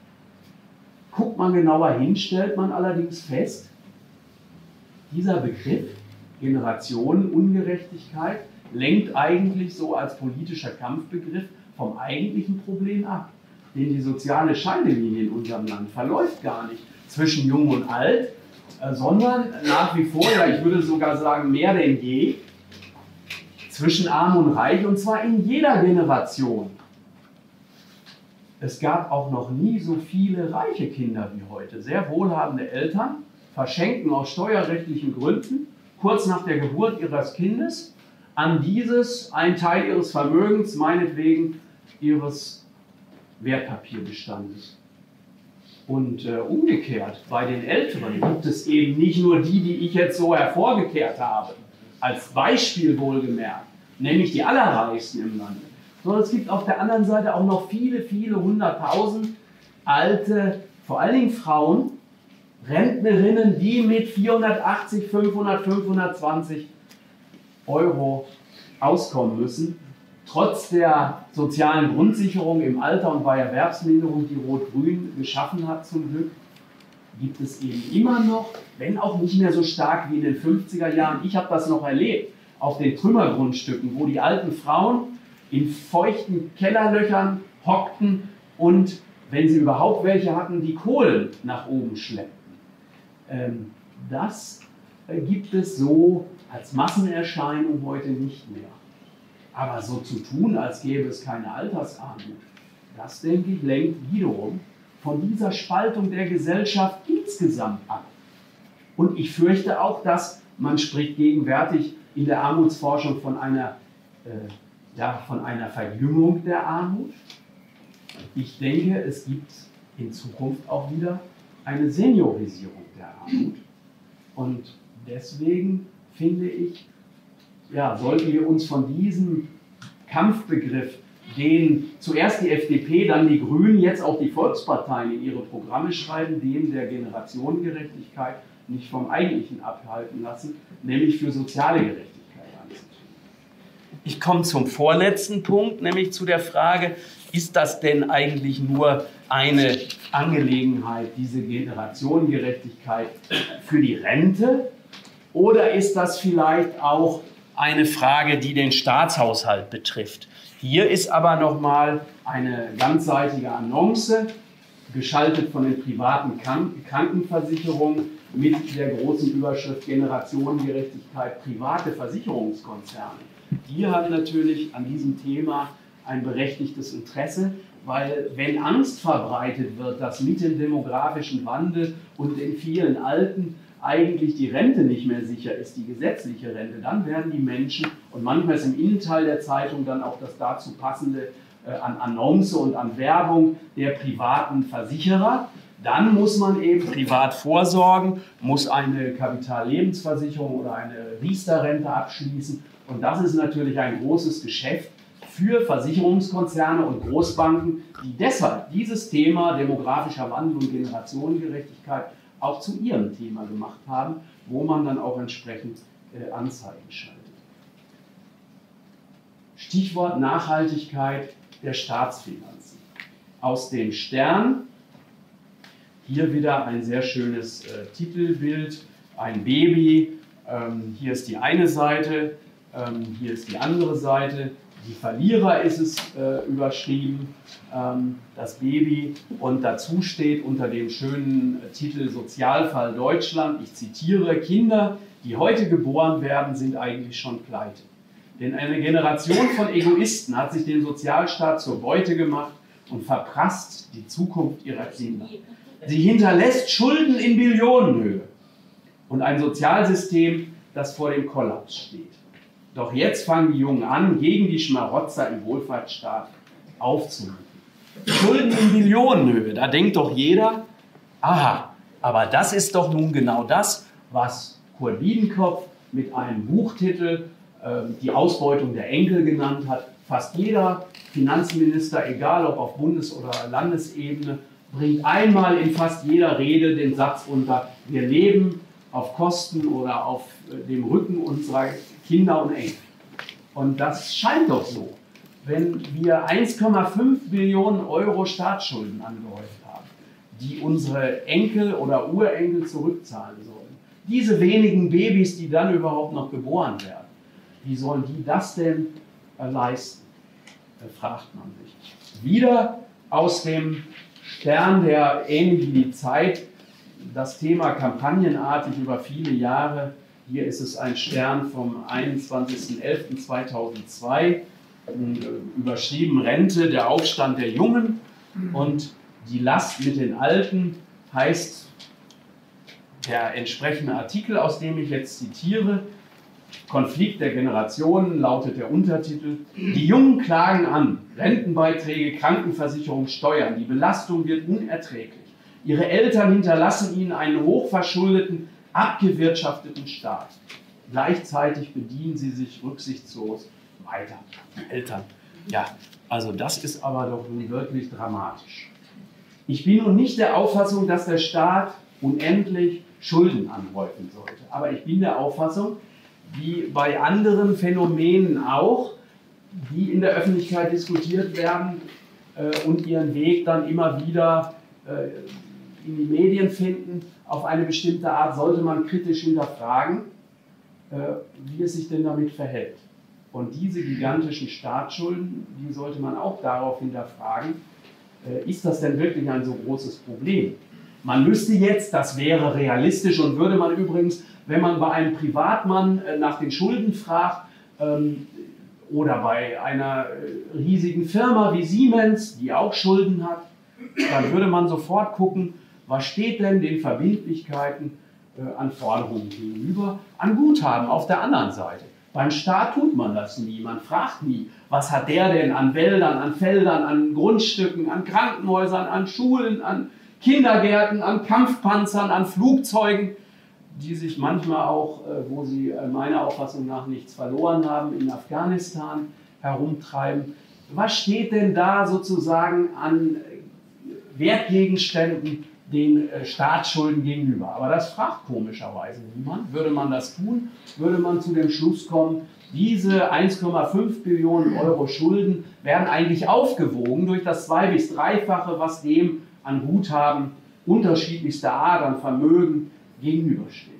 S1: Guckt man genauer hin, stellt man allerdings fest, dieser Begriff Generationenungerechtigkeit lenkt eigentlich so als politischer Kampfbegriff vom eigentlichen Problem ab. denn die soziale Scheidelinie in unserem Land verläuft gar nicht zwischen Jung und Alt, äh, sondern nach wie vor, ja, ich würde sogar sagen, mehr denn je, zwischen Arm und Reich, und zwar in jeder Generation. Es gab auch noch nie so viele reiche Kinder wie heute. Sehr wohlhabende Eltern verschenken aus steuerrechtlichen Gründen kurz nach der Geburt ihres Kindes an dieses einen Teil ihres Vermögens, meinetwegen ihres Wertpapierbestandes. Und äh, umgekehrt, bei den Älteren gibt es eben nicht nur die, die ich jetzt so hervorgekehrt habe, als Beispiel wohlgemerkt, nämlich die Allerreichsten im Lande, sondern es gibt auf der anderen Seite auch noch viele, viele hunderttausend alte, vor allen Dingen Frauen, Rentnerinnen, die mit vierhundertachtzig, fünfhundert, fünfhundertzwanzig Euro auskommen müssen, trotz der sozialen Grundsicherung im Alter und bei Erwerbsminderung, die Rot-Grün geschaffen hat zum Glück, gibt es eben immer noch, wenn auch nicht mehr so stark wie in den fünfziger Jahren, ich habe das noch erlebt, auf den Trümmergrundstücken, wo die alten Frauen in feuchten Kellerlöchern hockten und, wenn sie überhaupt welche hatten, die Kohlen nach oben schleppten. Ähm, das äh, gibt es so als Massenerscheinung heute nicht mehr. Aber so zu tun, als gäbe es keine Altersarmut, das, denke ich, lenkt wiederum von dieser Spaltung der Gesellschaft insgesamt ab. Und ich fürchte auch, dass man spricht gegenwärtig in der Armutsforschung von einer, äh, ja, von einer Verjüngung der Armut. Ich denke, es gibt in Zukunft auch wieder eine Seniorisierung der Armut. Und deswegen finde ich, ja, sollten wir uns von diesem Kampfbegriff, den zuerst die F D P, dann die Grünen, jetzt auch die Volksparteien in ihre Programme schreiben, dem der Generationengerechtigkeit, nicht vom Eigentlichen abhalten lassen, nämlich für soziale Gerechtigkeit anzutreten. Ich komme zum vorletzten Punkt, nämlich zu der Frage, ist das denn eigentlich nur eine Angelegenheit, diese Generationengerechtigkeit für die Rente, oder ist das vielleicht auch eine Frage, die den Staatshaushalt betrifft? Hier ist aber nochmal eine ganzseitige Annonce, geschaltet von den privaten Krankenversicherungen mit der großen Überschrift Generationengerechtigkeit, private Versicherungskonzerne. Die haben natürlich an diesem Thema ein berechtigtes Interesse, weil wenn Angst verbreitet wird, dass mit dem demografischen Wandel und den vielen Alten eigentlich die Rente nicht mehr sicher ist, die gesetzliche Rente, dann werden die Menschen, und manchmal ist im Innenteil der Zeitung dann auch das dazu passende äh, an Annonce und an Werbung der privaten Versicherer, dann muss man eben privat vorsorgen, muss eine Kapitallebensversicherung oder eine Riester-Rente abschließen, und das ist natürlich ein großes Geschäft für Versicherungskonzerne und Großbanken, die deshalb dieses Thema demografischer Wandel und Generationengerechtigkeit auch zu ihrem Thema gemacht haben, wo man dann auch entsprechend äh, Anzeigen schaltet. Stichwort Nachhaltigkeit der Staatsfinanzen. Aus dem Stern, hier wieder ein sehr schönes äh, Titelbild, ein Baby, ähm, hier ist die eine Seite, ähm, hier ist die andere Seite. Die Verlierer ist es äh, überschrieben, ähm, das Baby, und dazu steht unter dem schönen äh, Titel Sozialfall Deutschland, ich zitiere, Kinder, die heute geboren werden, sind eigentlich schon pleite. Denn eine Generation von Egoisten hat sich den Sozialstaat zur Beute gemacht und verprasst die Zukunft ihrer Kinder. Sie hinterlässt Schulden in Billionenhöhe und ein Sozialsystem, das vor dem Kollaps steht. Doch jetzt fangen die Jungen an, gegen die Schmarotzer im Wohlfahrtsstaat aufzurufen. Schulden in Billionenhöhe, da denkt doch jeder, aha, aber das ist doch nun genau das, was Kurt Biedenkopf mit einem Buchtitel äh, die Ausbeutung der Enkel genannt hat. Fast jeder Finanzminister, egal ob auf Bundes- oder Landesebene, bringt einmal in fast jeder Rede den Satz unter, wir leben auf Kosten oder auf äh, dem Rücken unserer Kinder und Enkel. Und das scheint doch so. Wenn wir eins Komma fünf Billionen Euro Staatsschulden angehäuft haben, die unsere Enkel oder Urenkel zurückzahlen sollen, diese wenigen Babys, die dann überhaupt noch geboren werden, wie sollen die das denn äh, leisten, äh, fragt man sich. Wieder aus dem Stern, der ähnlich wie die Zeit das Thema kampagnenartig über viele Jahre, hier ist es ein Stern vom einundzwanzigsten elften zweitausendzwei, überschrieben Rente, der Aufstand der Jungen, und die Last mit den Alten heißt der entsprechende Artikel, aus dem ich jetzt zitiere. Konflikt der Generationen lautet der Untertitel. Die Jungen klagen an. Rentenbeiträge, Krankenversicherung, Steuern. Die Belastung wird unerträglich. Ihre Eltern hinterlassen ihnen einen hochverschuldeten, abgewirtschafteten Staat. Gleichzeitig bedienen sie sich rücksichtslos weiter. Eltern. Ja, also das ist aber doch nun wirklich dramatisch. Ich bin nun nicht der Auffassung, dass der Staat unendlich Schulden anhäufen sollte. Aber ich bin der Auffassung, wie bei anderen Phänomenen auch, die in der Öffentlichkeit diskutiert werden äh, und ihren Weg dann immer wieder äh, in die Medien finden, auf eine bestimmte Art sollte man kritisch hinterfragen, äh, wie es sich denn damit verhält. Und diese gigantischen Staatsschulden, die sollte man auch darauf hinterfragen, äh, ist das denn wirklich ein so großes Problem? Man müsste jetzt, das wäre realistisch und würde man übrigens, wenn man bei einem Privatmann nach den Schulden fragt ähm, oder bei einer riesigen Firma wie Siemens, die auch Schulden hat, dann würde man sofort gucken, was steht denn den Verbindlichkeiten äh, an Forderungen gegenüber, an Guthaben auf der anderen Seite. Beim Staat tut man das nie, man fragt nie, was hat der denn an Wäldern, an Feldern, an Grundstücken, an Krankenhäusern, an Schulen, an Kindergärten, an Kampfpanzern, an Flugzeugen, die sich manchmal auch, wo sie meiner Auffassung nach nichts verloren haben, in Afghanistan herumtreiben. Was steht denn da sozusagen an Wertgegenständen den Staatsschulden gegenüber? Aber das fragt komischerweise niemand. Würde man das tun, würde man zu dem Schluss kommen, diese eins Komma fünf Billionen Euro Schulden werden eigentlich aufgewogen durch das zwei- bis dreifache, was dem an Guthaben unterschiedlichster Art, an Vermögen gegenübersteht.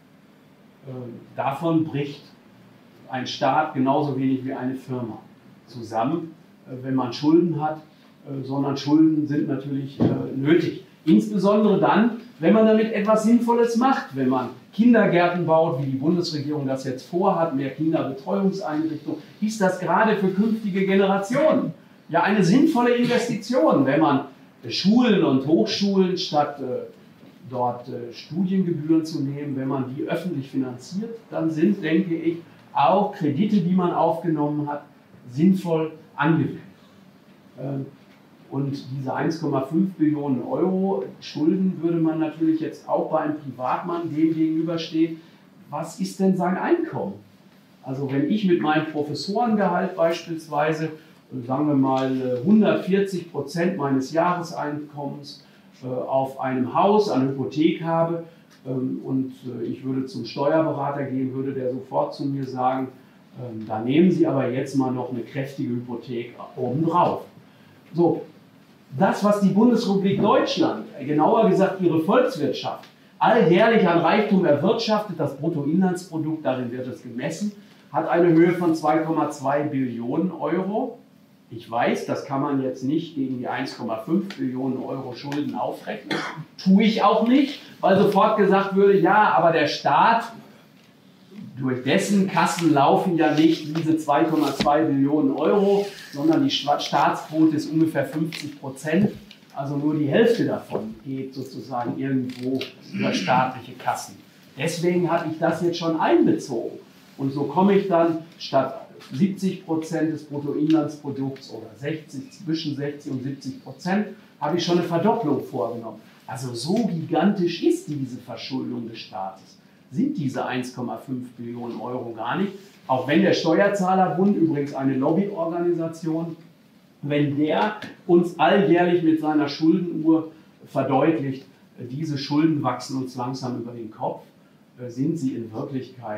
S1: Ähm, davon bricht ein Staat genauso wenig wie eine Firma zusammen, äh, wenn man Schulden hat, äh, sondern Schulden sind natürlich äh, nötig. Insbesondere dann, wenn man damit etwas Sinnvolles macht, wenn man Kindergärten baut, wie die Bundesregierung das jetzt vorhat, mehr Kinderbetreuungseinrichtungen, ist das gerade für künftige Generationen ja eine sinnvolle Investition, wenn man Schulen und Hochschulen statt äh, dort äh, Studiengebühren zu nehmen, wenn man die öffentlich finanziert, dann sind, denke ich, auch Kredite, die man aufgenommen hat, sinnvoll angewendet. Ähm, und diese eins Komma fünf Billionen Euro Schulden würde man natürlich jetzt auch bei einem Privatmann dem gegenüberstehen, was ist denn sein Einkommen? Also wenn ich mit meinem Professorengehalt beispielsweise, sagen wir mal hundertvierzig Prozent meines Jahreseinkommens äh, auf einem Haus, eine Hypothek habe ähm, und äh, ich würde zum Steuerberater gehen, würde der sofort zu mir sagen, ähm, da nehmen Sie aber jetzt mal noch eine kräftige Hypothek obendrauf. So, das, was die Bundesrepublik Deutschland, genauer gesagt ihre Volkswirtschaft, alljährlich an Reichtum erwirtschaftet, das Bruttoinlandsprodukt, darin wird es gemessen, hat eine Höhe von zwei Komma zwei Billionen Euro. Ich weiß, das kann man jetzt nicht gegen die eins Komma fünf Billionen Euro Schulden aufrechnen. Tue ich auch nicht, weil sofort gesagt würde, ja, aber der Staat, durch dessen Kassen laufen ja nicht diese zwei Komma zwei Billionen Euro, sondern die Staatsquote ist ungefähr fünfzig Prozent. Also nur die Hälfte davon geht sozusagen irgendwo über staatliche Kassen. Deswegen habe ich das jetzt schon einbezogen. Und so komme ich dann statt siebzig Prozent des Bruttoinlandsprodukts oder sechzig, zwischen sechzig und siebzig Prozent, habe ich schon eine Verdopplung vorgenommen. Also so gigantisch ist diese Verschuldung des Staates, sind diese eins Komma fünf Billionen Euro gar nicht. Auch wenn der Steuerzahlerbund, übrigens eine Lobbyorganisation, wenn der uns alljährlich mit seiner Schuldenuhr verdeutlicht, diese Schulden wachsen uns langsam über den Kopf, sind sie in Wirklichkeit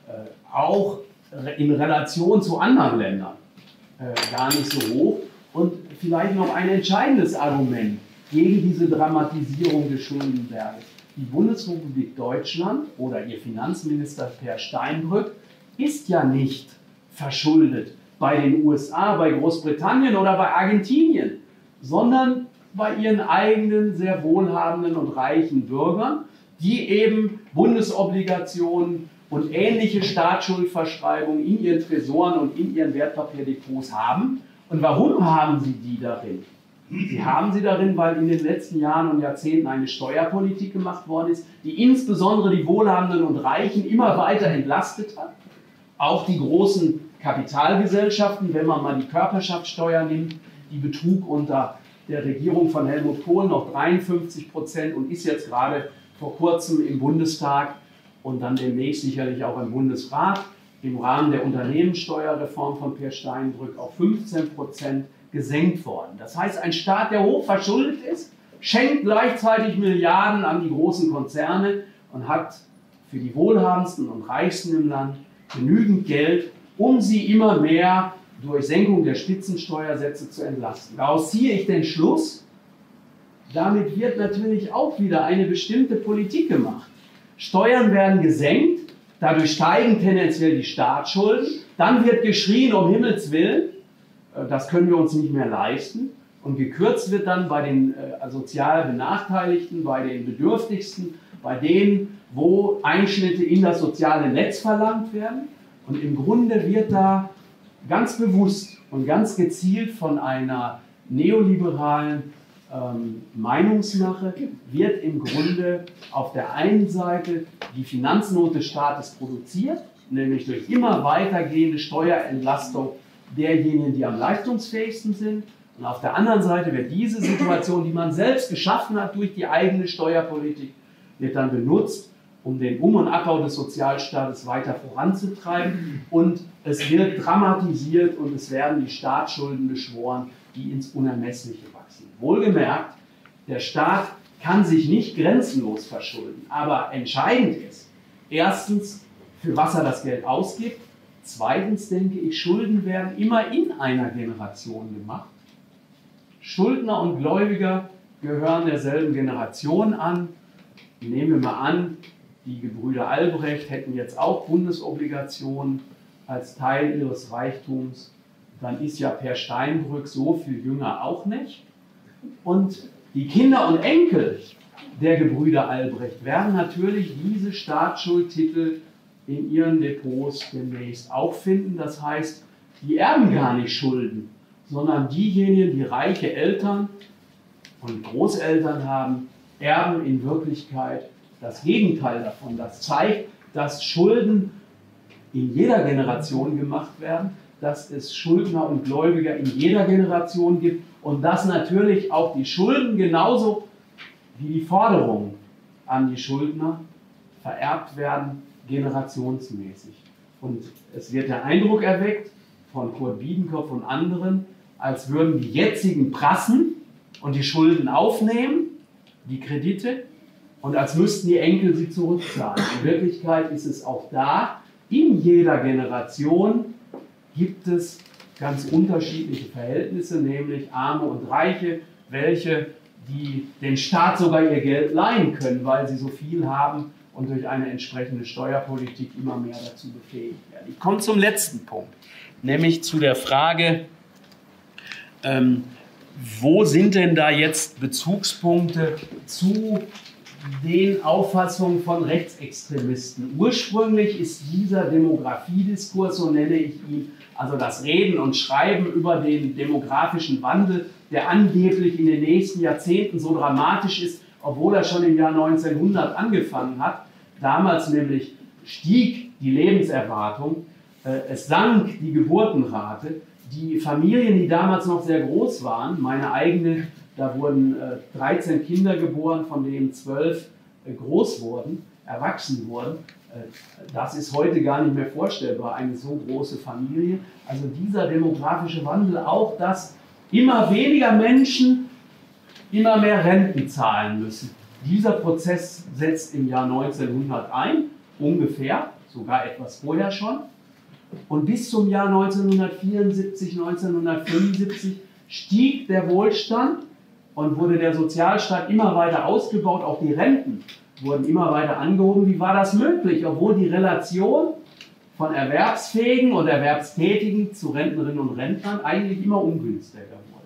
S1: auch in Relation zu anderen Ländern gar nicht so hoch. Und vielleicht noch ein entscheidendes Argument gegen diese Dramatisierung des Schuldenberges. Die Bundesrepublik Deutschland oder ihr Finanzminister Per Steinbrück ist ja nicht verschuldet bei den U S A, bei Großbritannien oder bei Argentinien. sondern bei ihren eigenen, sehr wohlhabenden und reichen Bürgern, die eben Bundesobligationen und ähnliche Staatsschuldverschreibungen in ihren Tresoren und in ihren Wertpapierdepots haben. Und warum haben sie die darin? Sie haben sie darin, weil in den letzten Jahren und Jahrzehnten eine Steuerpolitik gemacht worden ist, die insbesondere die Wohlhabenden und Reichen immer weiter entlastet hat. Auch die großen Kapitalgesellschaften, wenn man mal die Körperschaftssteuer nimmt, die betrug unter der Regierung von Helmut Kohl noch dreiundfünfzig Prozent und ist jetzt gerade vor kurzem im Bundestag und dann demnächst sicherlich auch im Bundesrat im Rahmen der Unternehmenssteuerreform von Peer Steinbrück auf fünfzehn Prozent gesenkt worden. Das heißt, ein Staat, der hoch verschuldet ist, schenkt gleichzeitig Milliarden an die großen Konzerne und hat für die Wohlhabendsten und Reichsten im Land genügend Geld, um sie immer mehr durch Senkung der Spitzensteuersätze zu entlasten. Daraus ziehe ich den Schluss, damit wird natürlich auch wieder eine bestimmte Politik gemacht. Steuern werden gesenkt, dadurch steigen tendenziell die Staatsschulden, dann wird geschrien, um Himmels Willen, das können wir uns nicht mehr leisten, und gekürzt wird dann bei den äh, sozial Benachteiligten, bei den Bedürftigsten, bei denen, wo Einschnitte in das soziale Netz verlangt werden. Und im Grunde wird da ganz bewusst und ganz gezielt von einer neoliberalen ähm, Meinungsmache, wird im Grunde auf der einen Seite die Finanznot des Staates produziert, nämlich durch immer weitergehende Steuerentlastung derjenigen, die am leistungsfähigsten sind. Und auf der anderen Seite wird diese Situation, die man selbst geschaffen hat durch die eigene Steuerpolitik, wird dann benutzt, um den Um- und Abbau des Sozialstaates weiter voranzutreiben. Und es wird dramatisiert und es werden die Staatsschulden beschworen, die ins Unermessliche wachsen. Wohlgemerkt, der Staat kann sich nicht grenzenlos verschulden. Aber entscheidend ist, erstens, für was er das Geld ausgibt. Zweitens denke ich, Schulden werden immer in einer Generation gemacht. Schuldner und Gläubiger gehören derselben Generation an. Nehmen wir mal an, die Gebrüder Albrecht hätten jetzt auch Bundesobligationen als Teil ihres Reichtums. Dann ist ja Peer Steinbrück so viel jünger auch nicht. Und die Kinder und Enkel der Gebrüder Albrecht werden natürlich diese Staatsschuldtitel in ihren Depots demnächst auch finden. Das heißt, die erben gar nicht Schulden, sondern diejenigen, die reiche Eltern und Großeltern haben, erben in Wirklichkeit das Gegenteil davon. Das zeigt, dass Schulden in jeder Generation gemacht werden, dass es Schuldner und Gläubiger in jeder Generation gibt und dass natürlich auch die Schulden genauso wie die Forderungen an die Schuldner vererbt werden, generationsmäßig. Und es wird der Eindruck erweckt von Kurt Biedenkopf und anderen, als würden die jetzigen prassen und die Schulden aufnehmen, die Kredite, und als müssten die Enkel sie zurückzahlen. In Wirklichkeit ist es auch da, in jeder Generation gibt es ganz unterschiedliche Verhältnisse, nämlich Arme und Reiche, welche die den Staat sogar ihr Geld leihen können, weil sie so viel haben und durch eine entsprechende Steuerpolitik immer mehr dazu befähigt werden. Ich komme zum letzten Punkt, nämlich zu der Frage, ähm, wo sind denn da jetzt Bezugspunkte zu den Auffassungen von Rechtsextremisten? Ursprünglich ist dieser Demografiediskurs, so nenne ich ihn, also das Reden und Schreiben über den demografischen Wandel, der angeblich in den nächsten Jahrzehnten so dramatisch ist, obwohl er schon im Jahr neunzehnhundert angefangen hat. Damals nämlich stieg die Lebenserwartung, äh, es sank die Geburtenrate. Die Familien, die damals noch sehr groß waren, meine eigene, da wurden äh, dreizehn Kinder geboren, von denen zwölf äh, groß wurden, erwachsen wurden. Äh, das ist heute gar nicht mehr vorstellbar, eine so große Familie. Also dieser demografische Wandel, auch dass immer weniger Menschen immer mehr Renten zahlen müssen. Dieser Prozess setzt im Jahr neunzehnhundert ein, ungefähr, sogar etwas vorher schon. Und bis zum Jahr neunzehnhundertvierundsiebzig, neunzehnhundertfünfundsiebzig stieg der Wohlstand und wurde der Sozialstaat immer weiter ausgebaut. Auch die Renten wurden immer weiter angehoben. Wie war das möglich, obwohl die Relation von Erwerbsfähigen und Erwerbstätigen zu Rentnerinnen und Rentnern eigentlich immer ungünstiger wurde?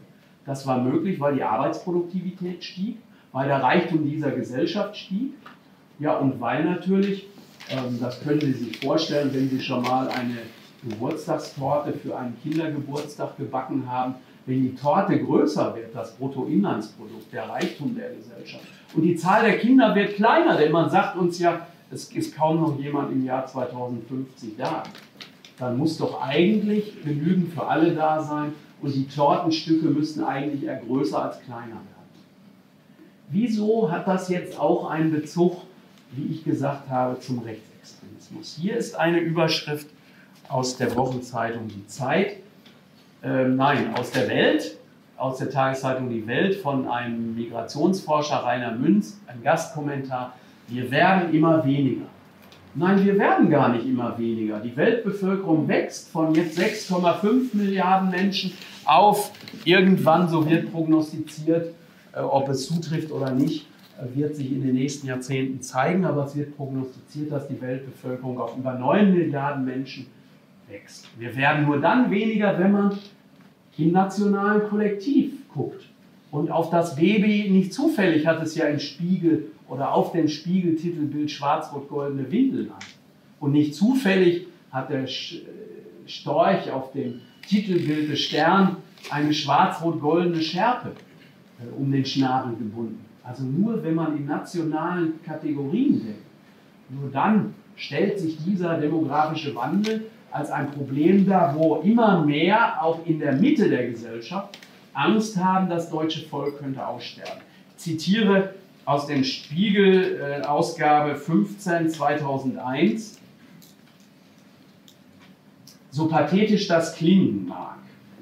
S1: Das war möglich, weil die Arbeitsproduktivität stieg, weil der Reichtum dieser Gesellschaft stieg. Ja, und weil natürlich, ähm, das können Sie sich vorstellen, wenn Sie schon mal eine Geburtstagstorte für einen Kindergeburtstag gebacken haben, wenn die Torte größer wird, das Bruttoinlandsprodukt, der Reichtum der Gesellschaft, und die Zahl der Kinder wird kleiner, denn man sagt uns ja, es ist kaum noch jemand im Jahr zweitausendfünfzig da, dann muss doch eigentlich genügend für alle da sein und die Tortenstücke müssten eigentlich eher größer als kleiner werden. Wieso hat das jetzt auch einen Bezug, wie ich gesagt habe, zum Rechtsextremismus? Hier ist eine Überschrift aus der Wochenzeitung Die Zeit, äh, nein, aus der Welt, aus der Tageszeitung Die Welt von einem Migrationsforscher Rainer Münz, ein Gastkommentar: Wir werden immer weniger. Nein, wir werden gar nicht immer weniger. Die Weltbevölkerung wächst von jetzt sechs Komma fünf Milliarden Menschen auf, irgendwann, so wird prognostiziert, äh, ob es zutrifft oder nicht, äh, wird sich in den nächsten Jahrzehnten zeigen, aber es wird prognostiziert, dass die Weltbevölkerung auf über neun Milliarden Menschen wächst. Wir werden nur dann weniger, wenn man im nationalen Kollektiv guckt. Und auf das Baby, nicht zufällig hat es ja im Spiegel oder auf dem Spiegeltitelbild schwarz-rot-goldene Windeln an. Und nicht zufällig hat der Storch auf dem Titelbild des Stern eine schwarz-rot-goldene Schärpe äh, um den Schnabel gebunden. Also nur wenn man in nationalen Kategorien denkt, nur dann stellt sich dieser demografische Wandel als ein Problem dar, wo immer mehr, auch in der Mitte der Gesellschaft, Angst haben, das deutsche Volk könnte aussterben. Ich zitiere aus dem Spiegel, äh, Ausgabe fünfzehn zweitausendeins. So pathetisch das klingen mag,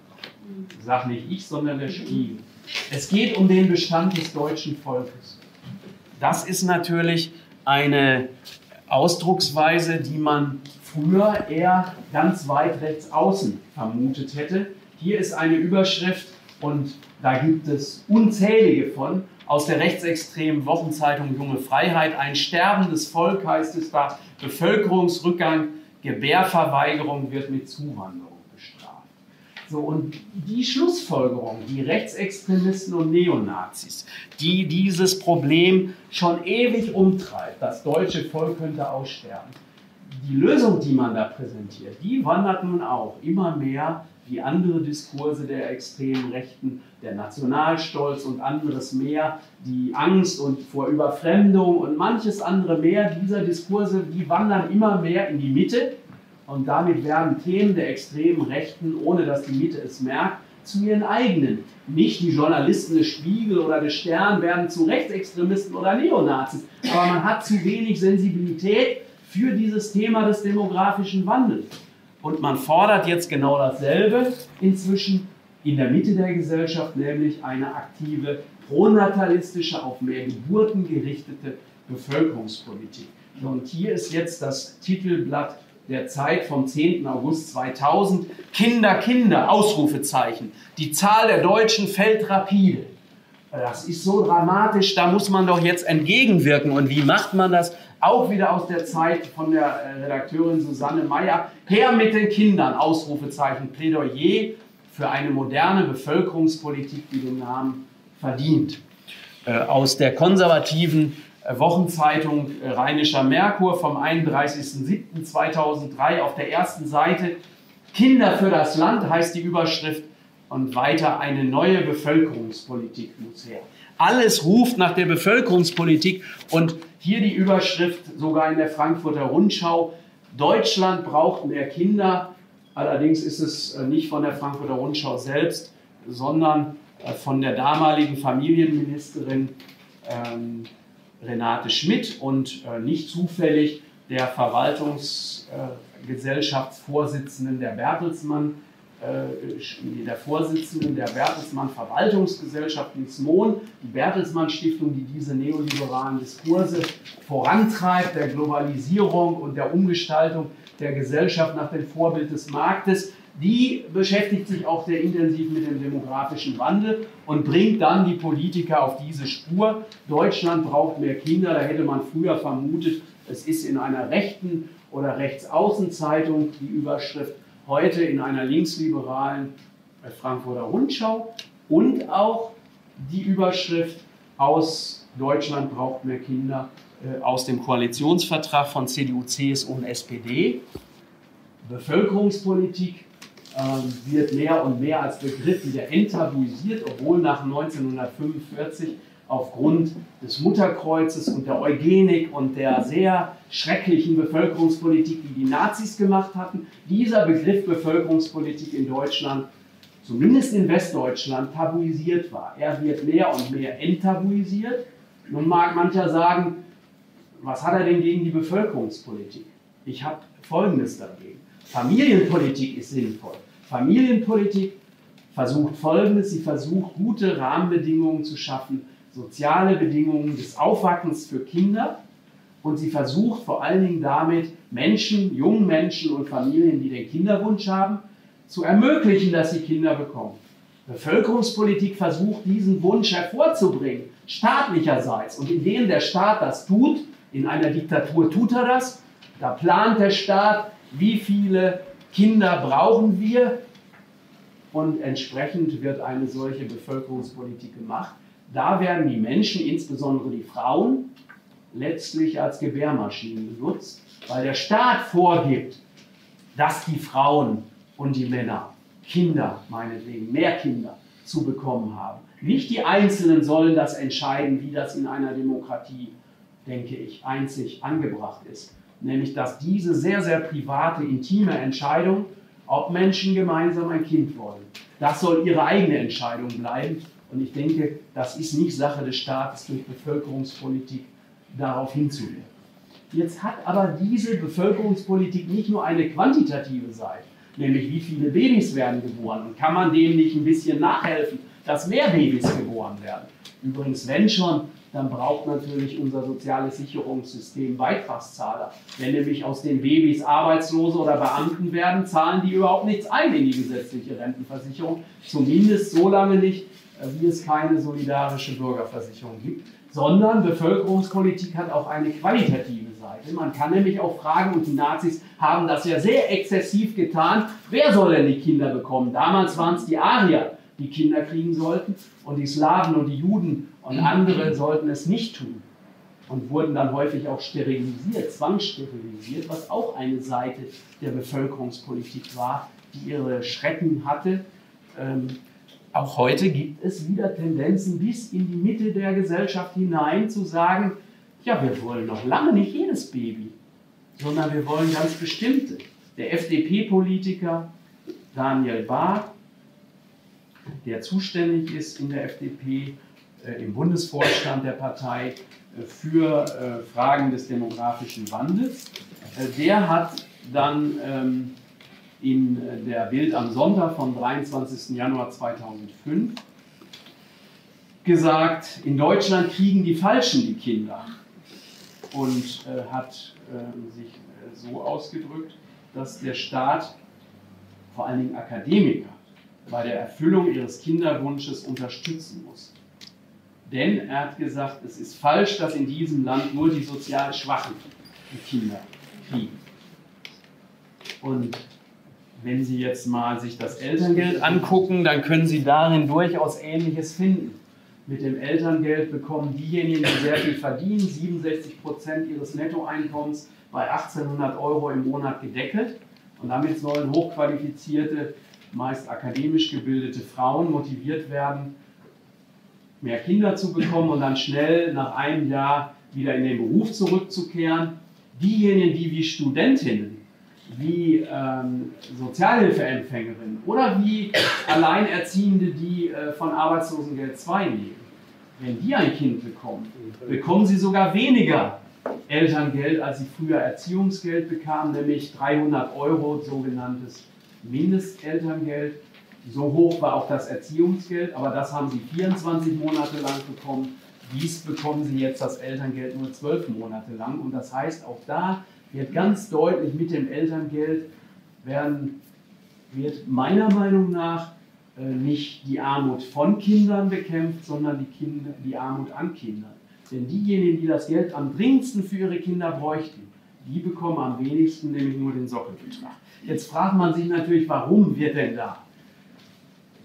S1: sag nicht ich, sondern der Spiegel. Es geht um den Bestand des deutschen Volkes. Das ist natürlich eine Ausdrucksweise, die man früher eher ganz weit rechts außen vermutet hätte. Hier ist eine Überschrift, und da gibt es unzählige von, aus der rechtsextremen Wochenzeitung Junge Freiheit: Ein sterbendes Volk, heißt es da, Bevölkerungsrückgang, Gebärverweigerung wird mit Zuwanderung bestraft. So, und die Schlussfolgerung, die Rechtsextremisten und Neonazis, die dieses Problem schon ewig umtreibt, das deutsche Volk könnte aussterben, die Lösung, die man da präsentiert, die wandert nun auch immer mehr wie andere Diskurse der extremen Rechten, der Nationalstolz und anderes mehr, die Angst und vor Überfremdung und manches andere mehr, dieser Diskurse, die wandern immer mehr in die Mitte, und damit werden Themen der extremen Rechten, ohne dass die Mitte es merkt, zu ihren eigenen. Nicht die Journalisten des Spiegel oder des Stern werden zu Rechtsextremisten oder Neonazis, aber man hat zu wenig Sensibilität für dieses Thema des demografischen Wandels. Und man fordert jetzt genau dasselbe inzwischen in der Mitte der Gesellschaft, nämlich eine aktive, pronatalistische, auf mehr Geburten gerichtete Bevölkerungspolitik. Und hier ist jetzt das Titelblatt der Zeit vom zehnten August zweitausend. Kinder, Kinder, Ausrufezeichen. Die Zahl der Deutschen fällt rapide. Das ist so dramatisch, da muss man doch jetzt entgegenwirken. Und wie macht man das? Auch wieder aus der Zeit von der Redakteurin Susanne Meyer. Her mit den Kindern, Ausrufezeichen, Plädoyer für eine moderne Bevölkerungspolitik, die den Namen verdient. Aus der konservativen Wochenzeitung Rheinischer Merkur vom einunddreißigsten siebten zweitausenddrei auf der ersten Seite: Kinder für das Land heißt die Überschrift, und weiter: eine neue Bevölkerungspolitik muss her. Alles ruft nach der Bevölkerungspolitik, und hier die Überschrift sogar in der Frankfurter Rundschau: Deutschland braucht mehr Kinder. Allerdings ist es nicht von der Frankfurter Rundschau selbst, sondern von der damaligen Familienministerin ähm, Renate Schmidt und äh, nicht zufällig der Verwaltungsgesellschaftsvorsitzenden äh, der Bertelsmann, äh, der Vorsitzenden der Bertelsmann Verwaltungsgesellschaft in Smon, die Bertelsmann Stiftung, die diese neoliberalen Diskurse vorantreibt, der Globalisierung und der Umgestaltung der Gesellschaft nach dem Vorbild des Marktes. Die beschäftigt sich auch sehr intensiv mit dem demografischen Wandel und bringt dann die Politiker auf diese Spur. Deutschland braucht mehr Kinder, da hätte man früher vermutet, es ist in einer rechten oder Rechtsaußenzeitung die Überschrift, heute in einer linksliberalen Frankfurter Rundschau. und auch die Überschrift aus Deutschland braucht mehr Kinder äh, aus dem Koalitionsvertrag von C D U, C S U und S P D. Bevölkerungspolitik äh, wird mehr und mehr als Begriff wieder enttabuisiert, obwohl nach neunzehnhundertfünfundvierzig aufgrund des Mutterkreuzes und der Eugenik und der sehr schrecklichen Bevölkerungspolitik, die die Nazis gemacht hatten, dieser Begriff Bevölkerungspolitik in Deutschland, zumindest in Westdeutschland, tabuisiert war. Er wird mehr und mehr enttabuisiert. Nun mag mancher sagen, was hat er denn gegen die Bevölkerungspolitik? Ich habe Folgendes dagegen. Familienpolitik ist sinnvoll. Familienpolitik versucht Folgendes, sie versucht gute Rahmenbedingungen zu schaffen, soziale Bedingungen des Aufwachsens für Kinder, und sie versucht vor allen Dingen damit Menschen, jungen Menschen und Familien, die den Kinderwunsch haben, zu ermöglichen, dass sie Kinder bekommen. Bevölkerungspolitik versucht, diesen Wunsch hervorzubringen, staatlicherseits. Und indem der Staat das tut, in einer Diktatur tut er das, da plant der Staat, wie viele Kinder brauchen wir, und entsprechend wird eine solche Bevölkerungspolitik gemacht. Da werden die Menschen, insbesondere die Frauen, letztlich als Gebärmaschinen benutzt, weil der Staat vorgibt, dass die Frauen und die Männer Kinder, meinetwegen mehr Kinder, zu bekommen haben. Nicht die Einzelnen sollen das entscheiden, wie das in einer Demokratie, denke ich, einzig angebracht ist. Nämlich, dass diese sehr, sehr private, intime Entscheidung, ob Menschen gemeinsam ein Kind wollen, das soll ihre eigene Entscheidung bleiben. Und ich denke, das ist nicht Sache des Staates, durch Bevölkerungspolitik darauf hinzuwirken. Jetzt hat aber diese Bevölkerungspolitik nicht nur eine quantitative Seite, nämlich wie viele Babys werden geboren, und kann man dem nicht ein bisschen nachhelfen, dass mehr Babys geboren werden. Übrigens, wenn schon, dann braucht natürlich unser soziales Sicherungssystem Beitragszahler. Wenn nämlich aus den Babys Arbeitslose oder Beamten werden, zahlen die überhaupt nichts ein in die gesetzliche Rentenversicherung, zumindest so lange nicht, wie es keine solidarische Bürgerversicherung gibt, sondern Bevölkerungspolitik hat auch eine qualitative Seite. Man kann nämlich auch fragen, und die Nazis haben das ja sehr exzessiv getan, wer soll denn die Kinder bekommen? Damals waren es die Arier, die Kinder kriegen sollten, und die Slawen und die Juden und andere sollten es nicht tun und wurden dann häufig auch sterilisiert, zwangssterilisiert, was auch eine Seite der Bevölkerungspolitik war, die ihre Schrecken hatte. Ähm, Auch heute gibt es wieder Tendenzen bis in die Mitte der Gesellschaft hinein zu sagen, ja, wir wollen noch lange nicht jedes Baby, sondern wir wollen ganz bestimmte. Der F D P-Politiker Daniel Barr, der zuständig ist in der F D P, äh, im Bundesvorstand der Partei äh, für äh, Fragen des demografischen Wandels, äh, der hat dann ähm, in der Bild am Sonntag vom dreiundzwanzigsten Januar zweitausendfünf gesagt, in Deutschland kriegen die Falschen die Kinder, und äh, hat äh, sich äh, so ausgedrückt, dass der Staat vor allen Dingen Akademiker bei der Erfüllung ihres Kinderwunsches unterstützen muss. Denn er hat gesagt, es ist falsch, dass in diesem Land nur die sozial Schwachen die Kinder kriegen. Und wenn Sie jetzt mal sich das Elterngeld angucken, dann können Sie darin durchaus Ähnliches finden. Mit dem Elterngeld bekommen diejenigen, die sehr viel verdienen, siebenundsechzig Prozent ihres Nettoeinkommens bei achtzehnhundert Euro im Monat gedeckelt. Und damit sollen hochqualifizierte, meist akademisch gebildete Frauen motiviert werden, mehr Kinder zu bekommen und dann schnell nach einem Jahr wieder in den Beruf zurückzukehren. Diejenigen, die wie Studentinnen, wie ähm, Sozialhilfeempfängerinnen oder wie Alleinerziehende, die äh, von Arbeitslosengeld zwei leben, wenn die ein Kind bekommen, bekommen sie sogar weniger Elterngeld, als sie früher Erziehungsgeld bekamen, nämlich dreihundert Euro, sogenanntes Mindestelterngeld. So hoch war auch das Erziehungsgeld, aber das haben sie vierundzwanzig Monate lang bekommen. Dies bekommen sie jetzt das Elterngeld nur zwölf Monate lang. Und das heißt, auch da wird ganz deutlich mit dem Elterngeld werden, wird meiner Meinung nach äh, nicht die Armut von Kindern bekämpft, sondern die, Kinder, die Armut an Kindern. Denn diejenigen, die das Geld am dringendsten für ihre Kinder bräuchten, die bekommen am wenigsten, nämlich nur den Sockelbetrag. Jetzt fragt man sich natürlich, warum wird denn da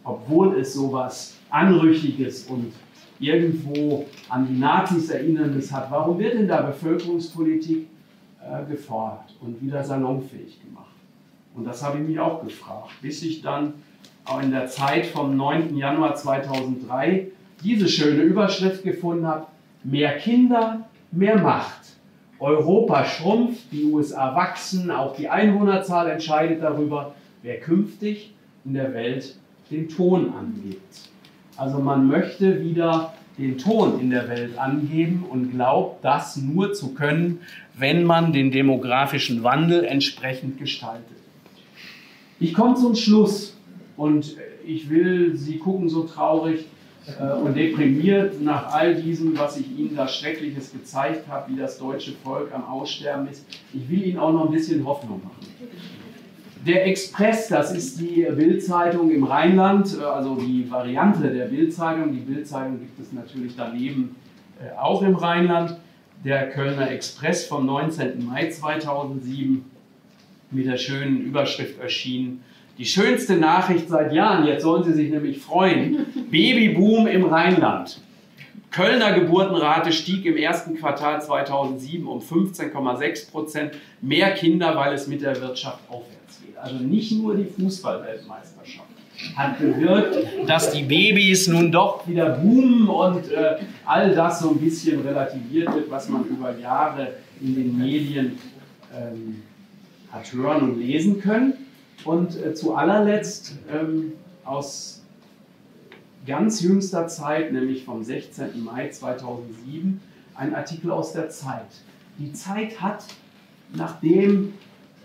S1: obwohl es sowas Anrüchiges und irgendwo an die Nazis Erinnerndes hat. Warum wird denn da Bevölkerungspolitik äh, gefordert und wieder salonfähig gemacht? Und das habe ich mich auch gefragt, bis ich dann auch in der Zeit vom neunten Januar zweitausenddrei diese schöne Überschrift gefunden habe: Mehr Kinder, mehr Macht. Europa schrumpft, die U S A wachsen, auch die Einwohnerzahl entscheidet darüber, wer künftig in der Welt den Ton angibt. Also man möchte wieder den Ton in der Welt angeben und glaubt, das nur zu können, wenn man den demografischen Wandel entsprechend gestaltet. Ich komme zum Schluss und ich will, Sie gucken so traurig äh, und deprimiert nach all diesem, was ich Ihnen da Schreckliches gezeigt habe, wie das deutsche Volk am Aussterben ist. Ich will Ihnen auch noch ein bisschen Hoffnung machen. Der Express, das ist die Bild-Zeitung im Rheinland, also die Variante der Bild-Zeitung. Die Bild-Zeitung gibt es natürlich daneben äh, auch im Rheinland. Der Kölner Express vom neunzehnten Mai zweitausendsieben mit der schönen Überschrift erschienen: Die schönste Nachricht seit Jahren, jetzt sollen Sie sich nämlich freuen, Babyboom im Rheinland. Kölner Geburtenrate stieg im ersten Quartal zweitausendsieben um fünfzehn Komma sechs Prozent. Mehr Kinder, weil es mit der Wirtschaft aufwärts geht. Also nicht nur die Fußball-Weltmeisterschaft hat bewirkt, dass die Babys nun doch wieder boomen und äh, all das so ein bisschen relativiert wird, was man über Jahre in den Medien ähm, hat hören und lesen können. Und äh, zu allerletzt ähm, aus ganz jüngster Zeit, nämlich vom sechzehnten Mai zweitausendsieben, ein Artikel aus der Zeit. Die Zeit hat, nachdem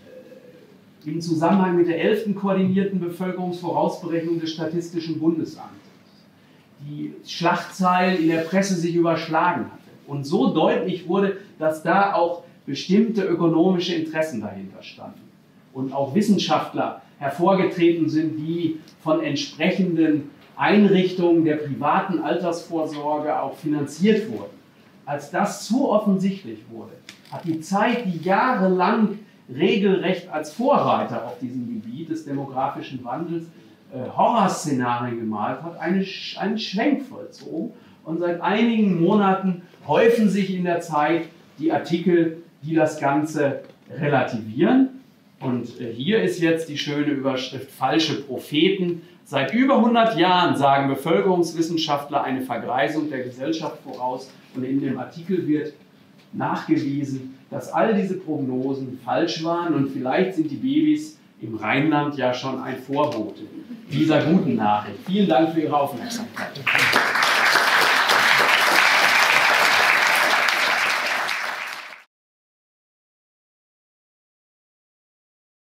S1: äh, im Zusammenhang mit der elften koordinierten Bevölkerungsvorausberechnung des Statistischen Bundesamtes die Schlagzeilen in der Presse sich überschlagen hatte und so deutlich wurde, dass da auch bestimmte ökonomische Interessen dahinter standen und auch Wissenschaftler hervorgetreten sind, die von entsprechenden Einrichtungen der privaten Altersvorsorge auch finanziert wurden. Als das zu offensichtlich wurde, hat die Zeit, die jahrelang regelrecht als Vorreiter auf diesem Gebiet des demografischen Wandels äh, Horrorszenarien gemalt hat, eine, einen Schwenk vollzogen. Und seit einigen Monaten häufen sich in der Zeit die Artikel, die das Ganze relativieren. Und äh, hier ist jetzt die schöne Überschrift: Falsche Propheten. Seit über hundert Jahren sagen Bevölkerungswissenschaftler eine Vergreisung der Gesellschaft voraus. Und in dem Artikel wird nachgewiesen, dass all diese Prognosen falsch waren. Und vielleicht sind die Babys im Rheinland ja schon ein Vorbote dieser guten Nachricht. Vielen Dank für Ihre Aufmerksamkeit.